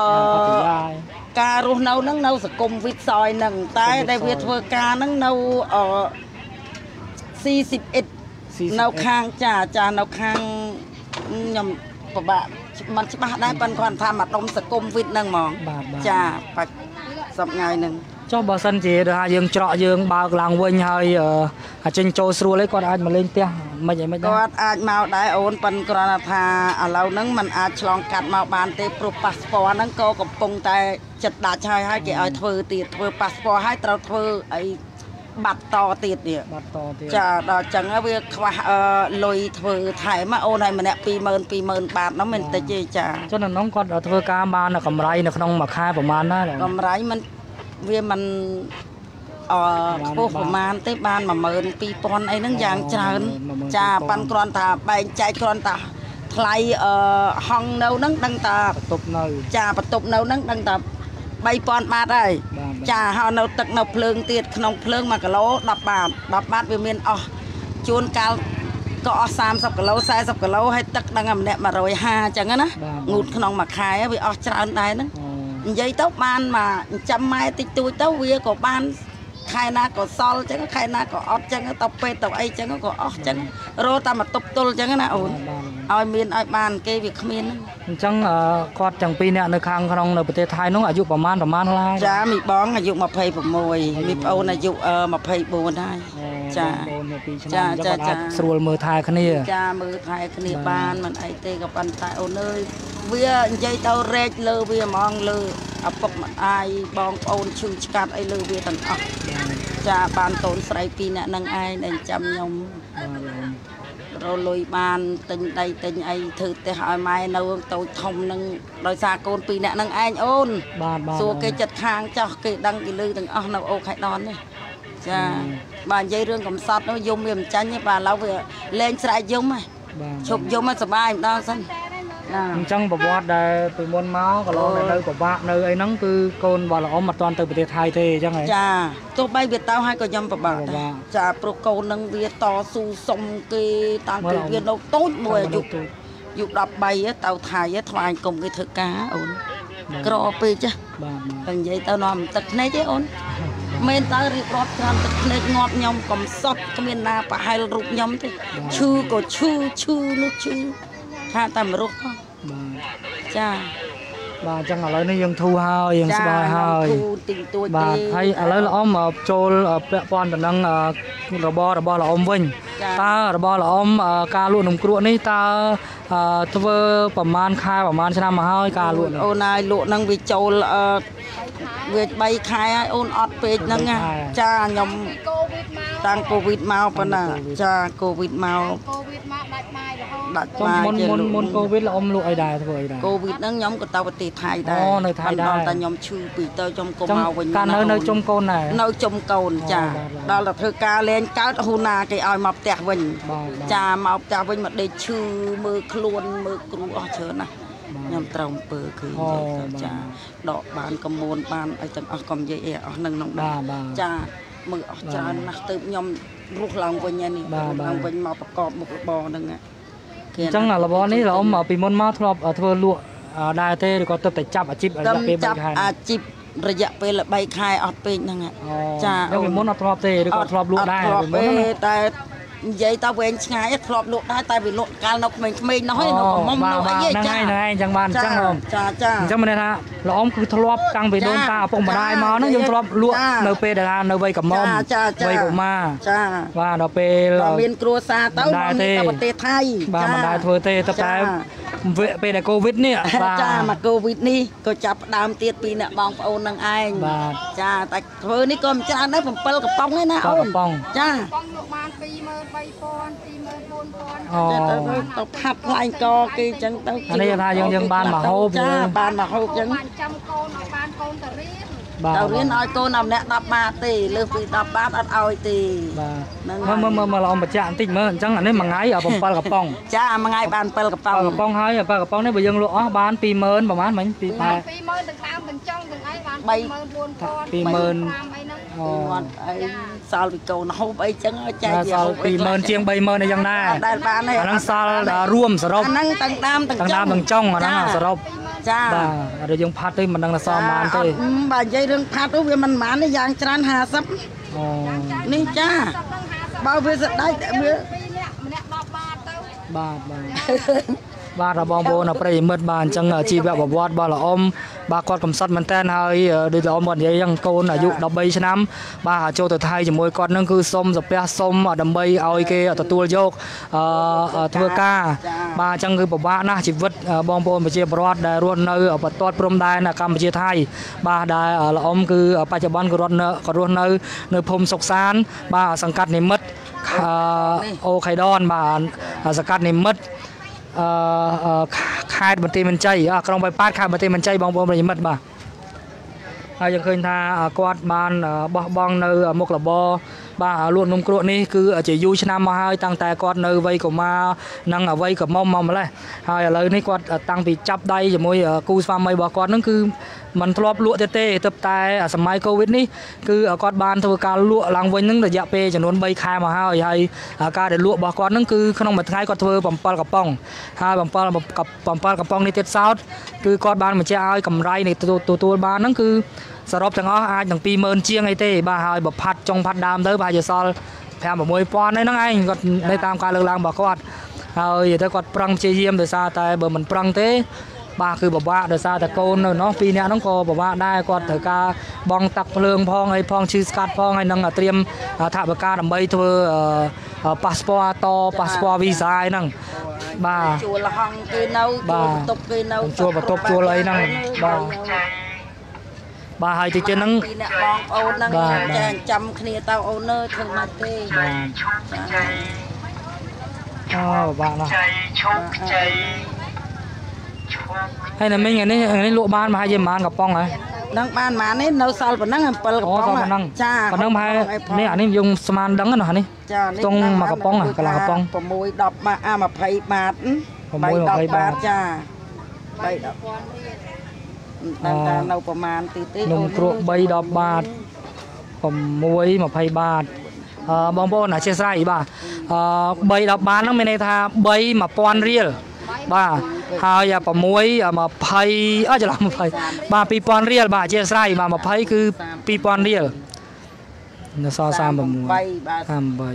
ការរស់នៅហ្នឹងនៅសង្គមវិទ្យសយហ្នឹងតែដែលវាធ្វើការហ្នឹងនៅអឺ ស៊ី ស៊ី អិត នៅខាងចាចានៅខាងខ្ញុំពិបាកមិនច្បាស់ដែរប៉ុន្តែគាត់ថាមកដុំសង្គមវិទ្យហ្នឹងហ្មងចាបាច់សប្ងៃហ្នឹងចុះបើសិនជាថាយើងច្រកយើងបើកឡើងវិញហើយចេញចូលស្រួលអីគាត់អាចមកលេងផ្ទះមិនអីមិនដែរគាត់អាចមកដែរអូនប៉ុន្តែគ្រាន់តែថាឥឡូវហ្នឹងมันអាចឆ្លងកាត់មកបានទេព្រោះប៉ាសពតហ្នឹងក៏កំពុងតែចិត្តដាច់ហើយហើយគេឲ្យធ្វើទៀតធ្វើប៉ាសពតហើយត្រូវធ្វើអីបាត់តទៀតនេះបាត់តទៀតចាដល់អញ្ចឹងវាខ្វះលុយធ្វើថែមអូនឲ្យម្នាក់ ពីរម៉ឺន ពីរម៉ឺន បាតហ្នឹងមិនតិចទេចាចុះនៅក្នុងគាត់ធ្វើការបានកម្រៃនៅក្នុងមួយខែប្រហែលណាកម្រៃមិនវាមិនអឺខ្ពស់ប្រហែលទេបាន một nghìn hai trăm អីហ្នឹងយ៉ាងច្រើនចាប៉ាន់គ្រាន់តែបែងចែកគ្រាន់តែថ្លៃអឺហងនៅហ្នឹងដឹងតែបន្ទប់នៅចាបន្ទប់នៅហ្នឹងដឹងតែ ba nghìn បាតហើយចាហើយនៅទឹកនៅភ្លើងទៀតក្នុងភ្លើងមួយគីឡូ 10 បាត 10 បាតវាមានអស់ជួនកាលក៏អស់ សាមសិប គីឡូ สี่สิบ គីឡូហើយទឹកដឹងតែម្នាក់ một trăm hai mươi អញ្ចឹងណាងូតក្នុងមួយខែវាអស់ច្រើនដែរហ្នឹងនិយាយទៅបានមកចាំម៉ែតិចតួចទៅវាក៏បានខែណាក៏សល់អញ្ចឹងខែណាក៏អត់អញ្ចឹងទៅពេទ្យទៅអីអញ្ចឹងក៏អស់អញ្ចឹងរកតែមកទប់ទល់អញ្ចឹងណាអូនឲ្យមានឲ្យបានគេវាគ្មានអញ្ចឹងគាត់ទាំងពីរនាក់នៅខាងក្នុងនៅប្រទេសថៃនោះអាយុប្រហែលប្រហែលឡើយចាមីបងអាយុ ยี่สิบหก មីប្អូនអាយុ ยี่สิบสี่ ហើយចាចាចាចាស្រួលមើលថែគ្នាចាមើលថែគ្នាបានមិនអីទេក៏ប៉ុន្តែអូនអើយវានិយាយទៅរែកលើវាហ្មងលើឪពុកម្ដាយបងប្អូនឈឺឆ្កាត់អីលើវាទាំងអស់ចាបានកូនស្រីពីរនាក់នឹងឯងដែលចាំខ្ញុំរលុយបានទិញដីទិញអីធ្វើផ្ទះឲ្យម៉ែនៅតូចធំនឹងដោយសារកូនពីរនាក់នឹងឯងអូនសួរគេចិត្តខាងចោះគេដឹងគេលឺទាំងអស់នៅអូខេដននេះចាបាទនិយាយរឿងកំសត់នោះយំវាមិនចាញ់ទេបាទឥឡូវវាលេងស្រែកយំហ៎ឈប់យំឲ្យសុបាយម្ដងសិនអញ្ចឹងប្រវត្តិដែលពីមុនមកក៏ឡងនៅពិបាកនៅអីហ្នឹងគឺកូនរបស់ល្អមិនទាន់ទៅប្រទេសថៃទេអញ្ចឹងហ៎ចាទោះបីវាទៅហើយក៏ខ្ញុំពិបាកដែរចាព្រោះកូននឹងវាតស៊ូសុំគេតាំងពីវានៅតូចមួយអាយុ អាយុ 13 ទៅថៃថ្វាយគុំគេធ្វើការអូនក្រពេកចាបាទនិយាយទៅនាំទឹកភ្នែកទេអូនមែនតើរៀបរាប់ច្រើនទឹកភ្នែកងាប់ខ្ញុំកំសត់គ្មានណាប្រហែលរូបខ្ញុំទេឈឺក៏ឈឺឈឺនោះឈឺថាតែមរុះផងចាបាទអញ្ចឹងឥឡូវនេះយើងធូរហើយយើងស្បាយហើយបាទហើយឥឡូវល្អមកចូលពាក់ព័ន្ធទៅនឹងរបស់របស់ល្អវិញតើរបស់ល្អការលក់នំគ្រក់នេះតើធ្វើប្រហែលខែប្រហែលឆ្នាំមកហើយការលក់អូនហើយលក់នឹងវាចូលវា ba ខែហើយអូនអត់ពេកហ្នឹងចាខ្ញុំតាំងកូវីដមកប៉ុណ្ណាចាកូវីដមកកូវីដមកដាច់បាយរហូតដាច់បាយមុនមុនមុនកូវីដល្អលក់អីដែរធ្វើអីដែរកូវីដហ្នឹងខ្ញុំក៏ទៅប្រទេសថៃដែរអូនៅថៃដែរតែខ្ញុំឈឺពីទៅខ្ញុំកុំមកវិញកាលនៅនៅជុំកូនដែរនៅជុំកូនចាដល់ទៅធ្វើការលេងកើតហ៊ូណាគេឲ្យមកផ្ទះវិញចាមកផ្ទះវិញមកដេកឈឺមើលខ្លួនមើលគ្រូអស់ច្រើនណាស់ខ្ញុំត្រូវអំពើគឺចាដកបានកមូនបានឲ្យទាំងអស់កុំនិយាយអីអស់នឹងក្នុងដែរចាមើលអស់ច្រើនណាស់ទៅខ្ញុំរស់ឡើងវិញហើយនេះឡើងវិញមកប្រកបមុខរបរហ្នឹងអញ្ចឹងរបរនេះល្អមកពីមុនមកធ្លាប់ធ្វើលក់ដែរទេឬក៏ទៅតែចាប់អាជីពរយៈពេល ba ខែអាជីពរយៈពេល ba ខែអត់ពេកហ្នឹងចាពីមុនអត់ធ្លាប់ទេឬក៏ធ្លាប់លក់ដែរពីមុនតែនិយាយតើវែងឆ្ងាយធ្លាប់លក់ដែរតែវាលក់កាលនៅក្មេងៗណោះឯនៅកមុំនៅអីចាហ្នឹងហើយអញ្ចឹងបានអញ្ចឹងអូនចាចាអញ្ចឹងមិនថាលោកអ៊ំគឺធ្លាប់តាំងពីដូនតាឪពុកម្ដាយមកហ្នឹងយើងធ្លាប់លក់នៅពេលដែលនៅវ័យកមុំវ័យកុមារចាបាទដល់ពេលមានគ្រួសារទៅមកនៅប្រទេសថៃបាទមិនដែលធ្វើទេតែតែពេលដែលកូវីដនេះបាទចាមកកូវីដនេះក៏ចាប់ដើមទៀតពីអ្នកបងប្អូននឹងឯងបាទចាតែធ្វើនេះក៏មិនច្រើនដែរ7កំប៉ុងឯណាអូនចាបងលក់បានពីរម៉ឺនបីពាន់ ពីរម៉ឺនបួនពាន់ទៅទៅផាត់ខ្លាញ់កគេអញ្ចឹងទៅអានេះថាយើងយើងបានមកហូបចាបានមកហូបអញ្ចឹងបានចាំកូនឲ្យបានកូនទៅរៀនទៅរៀនឲ្យកូនម្នាក់ដប់បាតទេលើសពីដប់បាតអត់ឲ្យទេបាទមើលមើលមើលលោកអ៊ំបញ្ជាក់បន្តិចមើលអញ្ចឹងអានេះមួយថ្ងៃ7កំប៉ុងចាមួយថ្ងៃបាន7កំប៉ុងកំប៉ុងហើយ7កំប៉ុងនេះបើយើងលក់អស់បានពីរម៉ឺនប្រហែលមិញពីពីរម៉ឺនទាំងដើមទាំងចុងទាំងអីបានពីរម៉ឺនបួនពាន់ពីរម៉ឺនអីហ្នឹងអូអីសល់ពីកូនហូបអីចឹងចែកវាហូបពីរម៉ឺនជាងបីម៉ឺនអីចឹងដែរដែលបានអាហ្នឹងសល់រួមសរុបអាហ្នឹងទាំងដើមទាំងចុងទាំងដើមទាំងចុងអាហ្នឹងសរុបចាបាទយើងផាត់ទៅមិនដឹងថាសមបានទេបាទនិយាយរឿងផាត់ទៅវាមិនបានទេយ៉ាងច្រើនห้าสิบអូនេះចាបើវាស្ដាយតែវាពីរនាក់ម្នាក់ដប់បាតទៅបាទបាទបាទបងប្អូនប្រិយមិត្តបាទអញ្ចឹងជីវប្រវត្តិរបស់លោកអ៊ំបាទគាត់កំសត់មែនតើហើយដូចលោកអ៊ំគាត់និយាយអញ្ចឹងកូនអាយុ13ឆ្នាំបាទចូលទៅថៃជាមួយគាត់នឹងគឺសុំសាពះសុំដើម្បីឲ្យគេទទួលយកអឺធ្វើការបាទអញ្ចឹងគឺពិបាកណាស់ជីវិតបងប្អូនប្រជាពលរដ្ឋដែលរស់នៅបន្ទាត់ព្រំដែនកម្ពុជាថៃបាទដែលលោកអ៊ំគឺបច្ចុប្បន្នគឺរស់នៅក៏រស់នៅនៅភូមិសុកសានបាទសង្កាត់និមិត្តអូខេដនបាទសង្កាត់និមិត្តអឺខេត្តបន្ទាយមានជ័យក្រុងបៃប៉ាតខេត្តបន្ទាយមានជ័យបងប្អូនប្រិយមិត្តបាទហើយយើងឃើញថាគាត់បានបោះបង់នៅមុខរបរបាទលក់នំគ្រក់នេះគឺជាយូរឆ្នាំមកហើយតាំងតែគាត់នៅវ័យកុមារនិងវ័យកមុំមកម្លេះហើយឥឡូវនេះគាត់តាំងពីចាប់ដៃជាមួយគូស្វាមីរបស់គាត់នឹងគឺมันធ្លាប់លក់ទៀតទេទើបតែសម័យកូវីដនេះគឺគាត់បានធ្វើការលក់ឡើងវិញនឹងរយៈពេលចំនួនបីខែមកហើយហើយការដែលលក់របស់គាត់នឹងគឺក្នុងមួយថ្ងៃគាត់ធ្វើ7កំប៉ុងហើយ7 7កំប៉ុងនេះទៀតសោតគឺគាត់បានបញ្ជាក់ឲ្យកម្រៃនៃទទួលបាននឹងគឺសរុបទាំងអស់អាចនឹងពីរម៉ឺនជាងអីទេបាទហើយបើផាត់ចុងផាត់ដើមទៅបាទយសល់ប្រាំ6 ពាន់ហ្នឹងឯងគាត់នៅតាមការលើកឡើងរបស់គាត់ហើយទៅគាត់ប្រឹងព្យាយាមដោយសារតែបើមិនប្រឹងទេបាទគឺពិបាកដោយសារតែកូននៅនោះពីរនាក់ហ្នឹងក៏ពិបាកដែរគាត់ត្រូវការបង់តាក់ភ្លើងផងហើយផងឈឺស្កាត់ផងហើយនឹងត្រៀមថវិកាដើម្បីធ្វើប៉ាសពតតប៉ាសពតវីសាហ្នឹងបាទជួលហងគេនៅជួលបន្ទប់គេនៅជួលបន្ទប់ជួលអីហ្នឹងបាទបាទហើយទីទៀតហ្នឹងពីអ្នកបងប្អូនហ្នឹងចាចាំគ្នាទៅអូនអើយធ្វើម៉េចទេបាទអូបាទណាហើយនៅមិញនេះនេះលក់បានប្រហែលជាប្រហែលកំប៉ុងហ៎នឹងបានប្រហែលនេះនៅសល់ប៉ុណ្ណឹង7កំប៉ុងចាប៉ុណ្ណឹងប្រហែលនេះអានេះយើងស្មានដឹងណានេះចានេះតុងមួយកំប៉ុងកន្លះកំប៉ុង 6 10បាតអា20បាត 6 20បាតចា3 10តែនៅប្រមាណទីទេនំគ្រក់3 10បាត6 20បាតអឺបងប្អូនអធិស្ឋានបាទអឺ3 10បាតហ្នឹងមានន័យថា3 1000រៀលបាទហើយ6 20អឺច្រឡំ20បាទពីរពាន់រៀលបាទអធិស្ឋានបាទ20គឺពីរពាន់រៀលនៅសល់36បាទ38 សល់40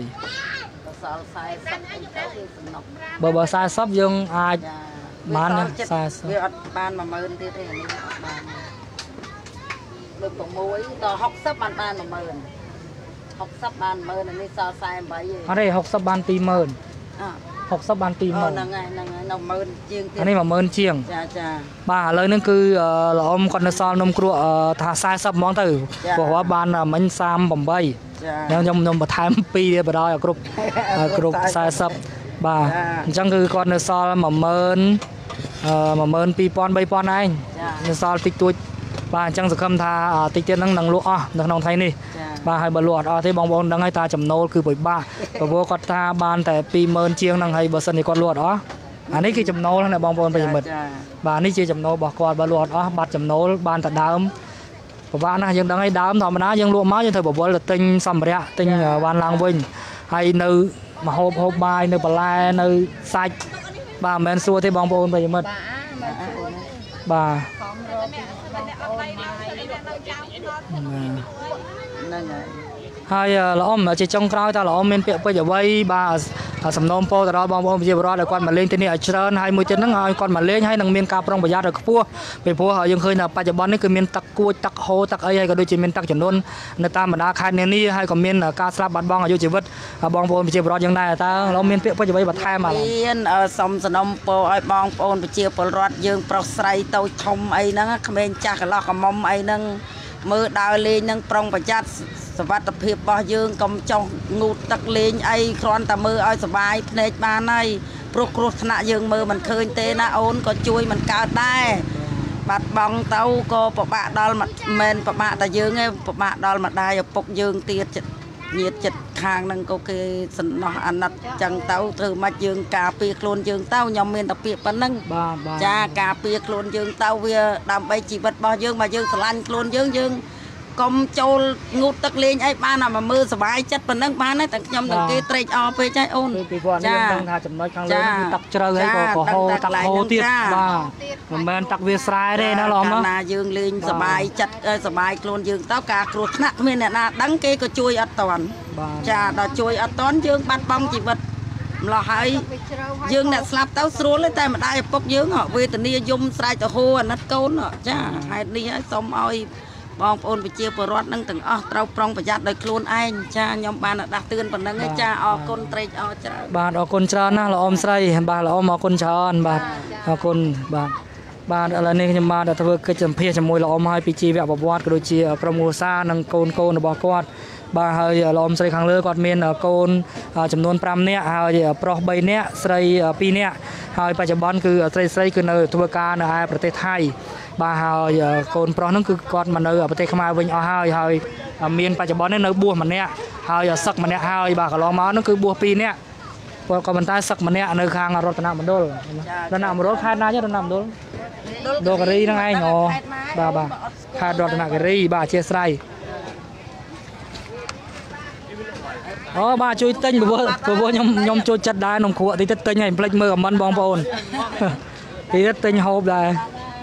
បើបើ40យើងអាចបាន40 វាអត់បាន10000ទៀតទេនេះអត់បានលើក6ដល់60បានបាន10000 60បាន10000នេះសល់48ឯងអត់ទេ60បានពីរម៉ឺនអ 60បានពីរម៉ឺនហ្នឹងហើយហ្នឹងហើយនៅ10000ជាងទៀតអានេះ10000ជាងចាចាបាទឥឡូវនេះគឺលោកអ៊ំគាត់នៅសល់នំគ្រក់ថា40ហ្មងទៅព្រោះគាត់បានមិញ38ចាខ្ញុំខ្ញុំបន្ថែមពីរទៀតបដ ாய் គ្រប់គ្រប់40បាទអញ្ចឹងគឺគាត់នៅសល់10000អឺ12000 3000ឯងនៅសល់តិចតួចបាទអញ្ចឹងសង្ឃឹមថាតិចទៀតហ្នឹងនឹងលក់អស់នៅក្នុងថ្ងៃនេះបាទហើយបើលក់អត់អស់ទេបងប្អូនដឹងហើយតាចំណូលគឺពិបាកព្រោះគាត់ថាបានតែពីរម៉ឺនជាងហ្នឹងហើយបើសិនជាគាត់លក់អត់អស់អានេះគឺចំណូលណាបងប្អូនប្រិយមិត្តបាទនេះជាចំណូលរបស់គាត់បើលក់អត់អស់បាត់ចំណូលបានតែដើមពិបាកណាស់យើងដឹងហើយដើមធម្មតាយើងលក់មកយើងត្រូវបវល់ទៅទិញសម្ភារៈទិញវ៉ាន់ឡើងវិញហើយនៅមហូបហូបបាយនៅបន្លែនៅសាច់បាទមិនមែនសួរទេបងប្អូនប្រិយមិត្តបាទហ្នឹងហើយហើយល្អមជាចុងក្រោយតើល្អមមានពាក្យពេចន៍អ្វីបាទសំណូមពរទៅដល់បងប្អូនប្រជាពលរដ្ឋឲ្យគាត់មកលេងទីនេះឲ្យច្រើនហើយមួយទៀតហ្នឹងឲ្យគាត់មកលេងហើយនឹងមានការប្រុងប្រយ័ត្នឲ្យខ្ពស់ពីព្រោះយើងឃើញថាបច្ចុប្បន្ននេះគឺមានទឹកគួចទឹកហូរទឹកអីហើយក៏ដូចជាមានទឹកចំនួននៅតាមបណ្ដាខេត្តនានាហើយក៏មានការស្លាប់បាត់បង់អាយុជីវិតបងប្អូនប្រជាពលរដ្ឋយ៉ាងដែរតើលោកមានពាក្យពេចន៍អ្វីបន្ថែមបាទមានសូមសំណូមពរឲ្យបងប្អូនប្រជាពលរដ្ឋយើងប្រុសស្រីតូចធំអីហ្នឹងក្មេងចាស់កន្លោះកមុំអីហ្នឹងមើលដើរលេងនឹងប្រុងប្រយ័ត្នសុវត្ថិភាពរបស់យើងកុំចុះងូតទឹកលេងអីគ្រាន់តែមើលឲ្យសុបាយភ្នែកបានហើយព្រោះគ្រោះថ្នាក់យើងមើលមិនឃើញទេណាអូនក៏ជួយមិនកើតដែរបាត់បង់ទៅក៏ពិបាកដល់មិនពិបាកតែយើងទេពិបាកដល់ម្ដាយឪពុកយើងទៀតញាតិចិត្តខាងហ្នឹងក៏គេសំណោះអាណិតចឹងទៅធ្វើម៉េចយើងការពារខ្លួនយើងទៅខ្ញុំមានតែពាក្យប៉ុណ្្នឹងចាការពារខ្លួនយើងទៅវាដើម្បីជីវិតរបស់យើងមកយើងស្រឡាញ់ខ្លួនយើងយើងកុំចូលងូតទឹកលេងអីបានមកមើលសុបាយចិត្តប៉ុណ្ណឹងបានតែខ្ញុំនឹងគេត្រេកអរពេកហើយអូនពីព្រោះនេះយើងដឹងថាចំណុចខាងលើគឺទឹកជ្រៅហើយក៏ក៏ហូរទឹកហូរទៀតបាទមិនមែនទឹកវាស្រែទេណាឡំណាយើងលេងសុបាយចិត្តសុបាយខ្លួនយើងទៅការគ្រោះថ្នាក់គ្មានអ្នកណាដឹងគេក៏ជួយអត់តាន់ចាដល់ជួយអត់តាន់យើងបាត់បង់ជីវិតម្លោះហើយយើងអ្នកស្លាប់ទៅស្រួលតែម្ដាយឪពុកយើងវេទនាយំស្រែកទៅហូរអាណិតកូនចាហេតុនេះហើយសូមឲ្យបងប្អូនប្រជាពលរដ្ឋនឹងទាំងអស់ត្រូវប្រុងប្រយ័ត្នដោយខ្លួនឯងចាខ្ញុំបានដាស់តឿនប៉ុណ្ណឹងឯងចាអរគុណត្រេកអរច្រើនបាទអរគុណច្រើនណាស់ល្អមស្រីបាទល្អមអរគុណច្រើនបាទអរគុណបាទបាទឥឡូវនេះខ្ញុំបានធ្វើកិច្ចសម្ភាសជាមួយល្អមហើយពីជីវប្រវត្តិក៏ដូចជាក្រុមគ្រួសារនិងកូនកូនរបស់គាត់បាទហើយល្អមស្រីខាងលើគាត់មានកូនចំនួនប្រាំនាក់ហើយប្រុសបីនាក់ស្រីពីរនាក់ហើយបច្ចុប្បន្នគឺស្រីស្រីគឺនៅធ្វើការនៅឯប្រទេសថៃបាទហើយកូនប្រុសហ្នឹងគឺគាត់មកនៅប្រទេសខ្មែរវិញអស់ហើយហើយមានបច្ចុប្បន្ននេះនៅបួសម្នាក់ហើយសឹកម្នាក់ហើយបាទកន្លងមកហ្នឹងគឺបួសពីរនាក់គាត់ក៏ប៉ុន្តែសឹកម្នាក់នៅខាងរតនមណ្ឌលរតនមណ្ឌលខេត្តណាទេរតនមណ្ឌលដករីហ្នឹងឯងអូបាទបាទខេត្តរតនគិរីបាទអធិស្ឋានអូបាទជួយទិញព្រោះព្រោះខ្ញុំខ្ញុំចូលចិត្តដែរនំគ្រក់តិចតិចទិញឲ្យផ្លេចមើលខមមិនបងប្អូនតិចតិចទិញហូបដែរ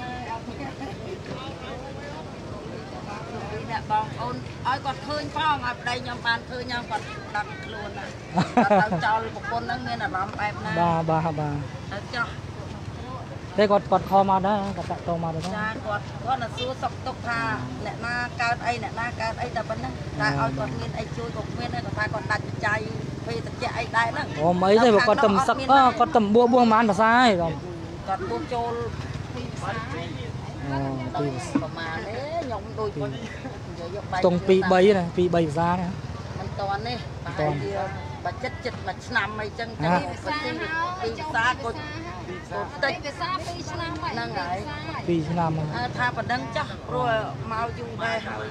បងអូនឲ្យគាត់ឃើញផងឲ្យប្តីខ្ញុំបានឃើញខ្ញុំគាត់ដឹងខ្លួនណាគាត់ទៅចោលប្រពន្ធហ្នឹងមានអារម្មណ៍បែបណាបាទបាទបាទទៅចោះតែគាត់គាត់ខំមកដែរគាត់តាក់ទងមកដែរចាគាត់គាត់ទៅសួរសុខទុក្ខថាអ្នកណាកើតអីអ្នកណាកើតអីតែប៉ុណ្ណឹងតែឲ្យគាត់មានអីជួយក៏មានដែរគាត់ថាគាត់ដាច់បច្ច័យភេទជ្ជៈអីដែរហ្នឹងអូមិនអីទេគាត់ទៅសឹកគាត់ទៅបួសបួសប្រហែលភាសាហើយគាត់បួសចូលពីភាសាអូពីប្រហែលទេខ្ញុំដូចគាត់ខ្ទង់ពីរបីណាពីរបីភាសាណាមិនតាន់ទេប្រហែលជាបើចិត្តចិត្តមួយឆ្នាំអីចឹងទៅប្រទេសពីភាសាគាត់តិចភាសាពីរឆ្នាំហ្នឹងហើយពីរឆ្នាំថាប៉ណ្ណឹងចាស់ព្រោះមកយូរដែរហើយ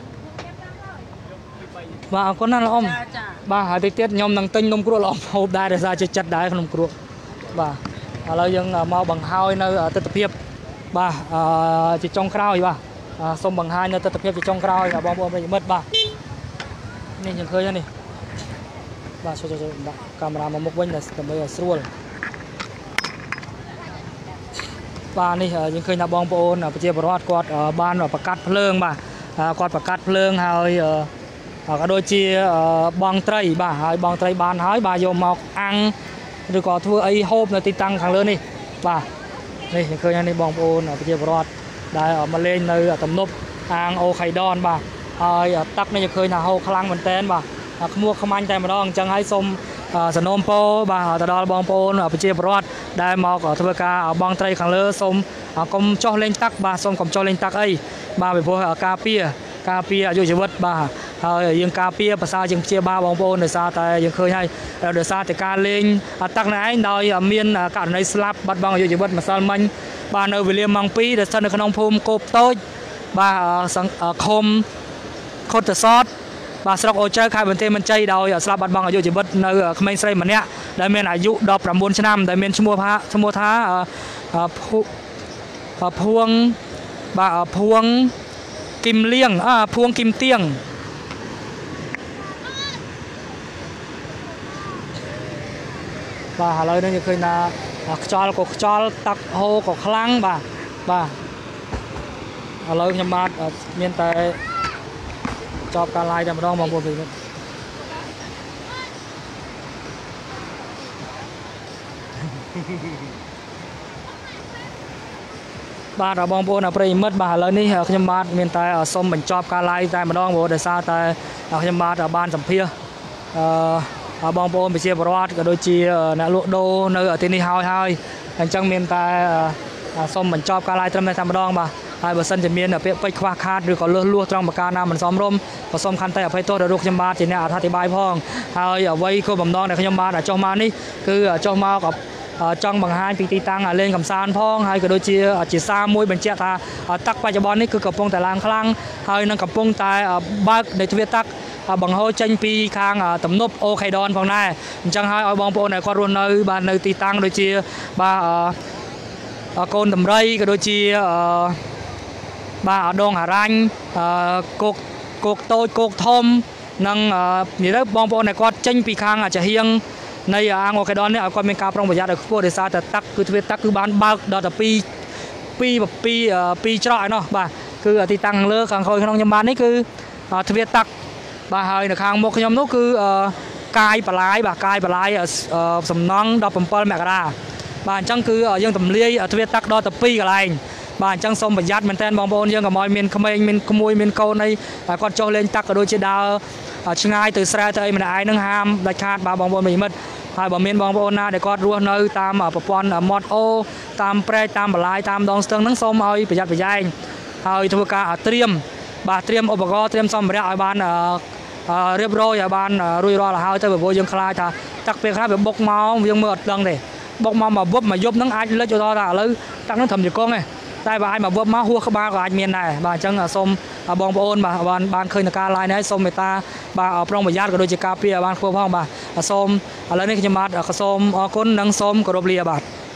បាទអរគុណណាស់លោកអ៊ំបាទហើយតិចទៀតខ្ញុំនឹងទិញនំគ្រក់លោកអ៊ំហូបដែរដោយសារចិត្តចិត្តដែរក្នុងគ្រក់បាទឥឡូវយើងមកបង្ហើយនៅទស្សនវិជ្ជាបាទជាចុងក្រោយបាទសូមបង្ហាញនៅទស្សនវិជ្ជាជាចុងក្រោយបងប្អូនប្រិយមិត្តបាទនេះយើងឃើញនេះបាទចូលចូលដាក់កាមេរ៉ាមកមុខវិញដើម្បីឲ្យស្រួលបាទនេះយើងឃើញថាបងប្អូនប្រជាពលរដ្ឋគាត់បានប្រកាសភ្លើងបាទគាត់ប្រកាសភ្លើងហើយក៏ដូចជាបងត្រីបាទហើយបងត្រីបានហើយបាទយកមកអាំងឬក៏ធ្វើអីហូបនៅទីតាំងខាងលើនេះបាទនេះយើងឃើញនេះបងប្អូនប្រជាពលរដ្ឋដែលមកលេងនៅទំនប់អាងអូខៃដនបាទហើយទឹកនេះយើងឃើញថាហូរខ្លាំងមែនតើបាទខ្មួកខ្មាញ់តែម្ដងអញ្ចឹងហើយសូមសនំពោបាទទៅដល់បងប្អូនប្រជាពលរដ្ឋដែលមកធ្វើការបងត្រីខាងលើសូមកុំចុះលេងទឹកបាទសូមកុំចុះលេងទឹកអីបាទពីព្រោះការពារការពារអាយុជីវិតបាទហើយយើងការពារភាសាយើងព្យាបាលបងប្អូនដោយសារតែយើងឃើញហើយដោយសារតែការលេងទឹកនេះឯងដោយមានករណីស្លាប់បាត់បង់អាយុជីវិតម្សិលមិញបាទនៅវេលាម៉ោងពីរដែលស្ថិតនៅក្នុងភូមិគោបតូចបាទឃុំខុតសតបាទស្រុកអូចៅខេត្តបន្ទាយមានជ័យដោយស្លាប់បាត់បង់អាយុជីវិតនៅក្មេងស្រីម្នាក់ដែលមានអាយុដប់ប្រាំបួនឆ្នាំដែលមានឈ្មោះថាឈ្មោះថាភួងបាទភួងគឹមលៀងអភួងគឹមទៀងបាទឥឡូវនេះយើងឃើញថាខ្យល់ក៏ខ្យល់ទឹកហូរក៏ខ្លាំងបាទបាទឥឡូវខ្ញុំបាទមានតែចប់ការ live តែម្ដងបងប្អូនបាទបងប្អូនប្រិយមិត្តបាទឥឡូវនេះខ្ញុំបាទមានតែសូមបញ្ចប់ការ live តែម្ដងព្រោះដោយសារតែខ្ញុំបាទបានសម្ភាសអឺបងប្អូនប្រជាពលរដ្ឋក៏ដូចជាអ្នកលក់ដូរនៅទីនេះហើយហើយអញ្ចឹងមានតែសូមបញ្ចប់ការ live ត្រឹមតែតែម្ដងបាទហើយបើសិនជាមានពាក្យពេចន៍ខ្វះខាតឬក៏លើសលួសត្រង់ប្រការណាមិនសមរម្យក៏សូមខន្តីអភ័យទោសដល់រូបខ្ញុំបាទជាអ្នកអធិប្បាយផងហើយអ្វីក៏បំណងដែលខ្ញុំបាទចុះមកនេះគឺចុះមកចង់បង្ហាញពីទីតាំងលេងកំសាន្តផងហើយក៏ដូចជាជាសារមួយបញ្ជាក់ថាទឹកបច្ចុប្បន្ននេះគឺកំពុងតែឡើងខ្លាំងហើយនឹងកំពុងតែបើកនៃទ្វារទឹកបង្ហូរចេញពីខាងទំនប់អូខេដនផងដែរអញ្ចឹងហើយឲ្យបងប្អូនដែលគាត់រស់នៅបាទនៅទីតាំងដូចជាបាទកូនតម្រៃក៏ដូចជាបាទដងអារ៉ាញ់គោកគោកតូចគោកធំនិងនិយាយទៅបងប្អូនដែលគាត់ចេញពីខាងចាហៀងនៃអាងអូខេដននេះឲ្យគាត់មានការប្រុងប្រយ័ត្នឲ្យខ្ពស់ដោយសារតែទឹកគឺទ្វារទឹកគឺបានបើកដល់តែពីពីពីពីច្រកឯណោះបាទគឺទីតាំងលើខាងក្រោយក្នុងខ្ញុំបាននេះគឺទ្វារទឹកបាទហើយនៅខាងមុខខ្ញុំនោះគឺកាយបលាយបាទកាយបលាយសំណង់ដប់7មករាបាទអញ្ចឹងគឺយើងទម្លាយទ្វារទឹកដល់ទៅពីរកន្លែងបាទអញ្ចឹងសូមប្រយ័ត្នមែនទែនបងប្អូនយើងកុំឲ្យមានក្មេងមានក្មួយមានកូនអីគាត់ចុះលេងទឹកក៏ដូចជាដើរឆ្ងាយទៅស្រែទៅអីម្នាក់ឯងនឹងហាមដាច់ខាតបាទបងប្អូនមិត្តហើយបើមានបងប្អូនណាដែលគាត់រស់នៅតាមប្រព័ន្ធមាត់អូតាមព្រែកតាមបលាយតាមដងស្ទឹងហ្នឹងសូមឲ្យប្រយ័ត្នប្រយែងហើយធ្វើការត្រៀមបាទត្រៀមឧបករណ៍ត្រៀមសម្ភារៈឲ្យបានរៀបរយឲ្យបានរួចរាល់ទៅហើយទៅព្រោះយើងខ្លាចថាទឹកពេលខ្លះវាបុកមកយើងមើលអត់ដឹងទេបុកមកមកវឹបមកយប់ហ្នឹងអាចលិចទៅដល់ថាឥឡូវទឹកហ្នឹងត្រឹមជង្គង់ទេតែបើអាចមកវឹបមកហួសក្បាលក៏អាចមានដែរបាទអញ្ចឹងសូមបងប្អូនបាទបានបានឃើញនៅការ live នេះសូមមេត្តាបាទប្រុងប្រយ័ត្នក៏ដូចជាការពារឲ្យបានខ្ពស់ផងបាទសូមឥឡូវនេះខ្ញុំបាទក៏សូមអរគុណនិងសូមគោរពលាបាទ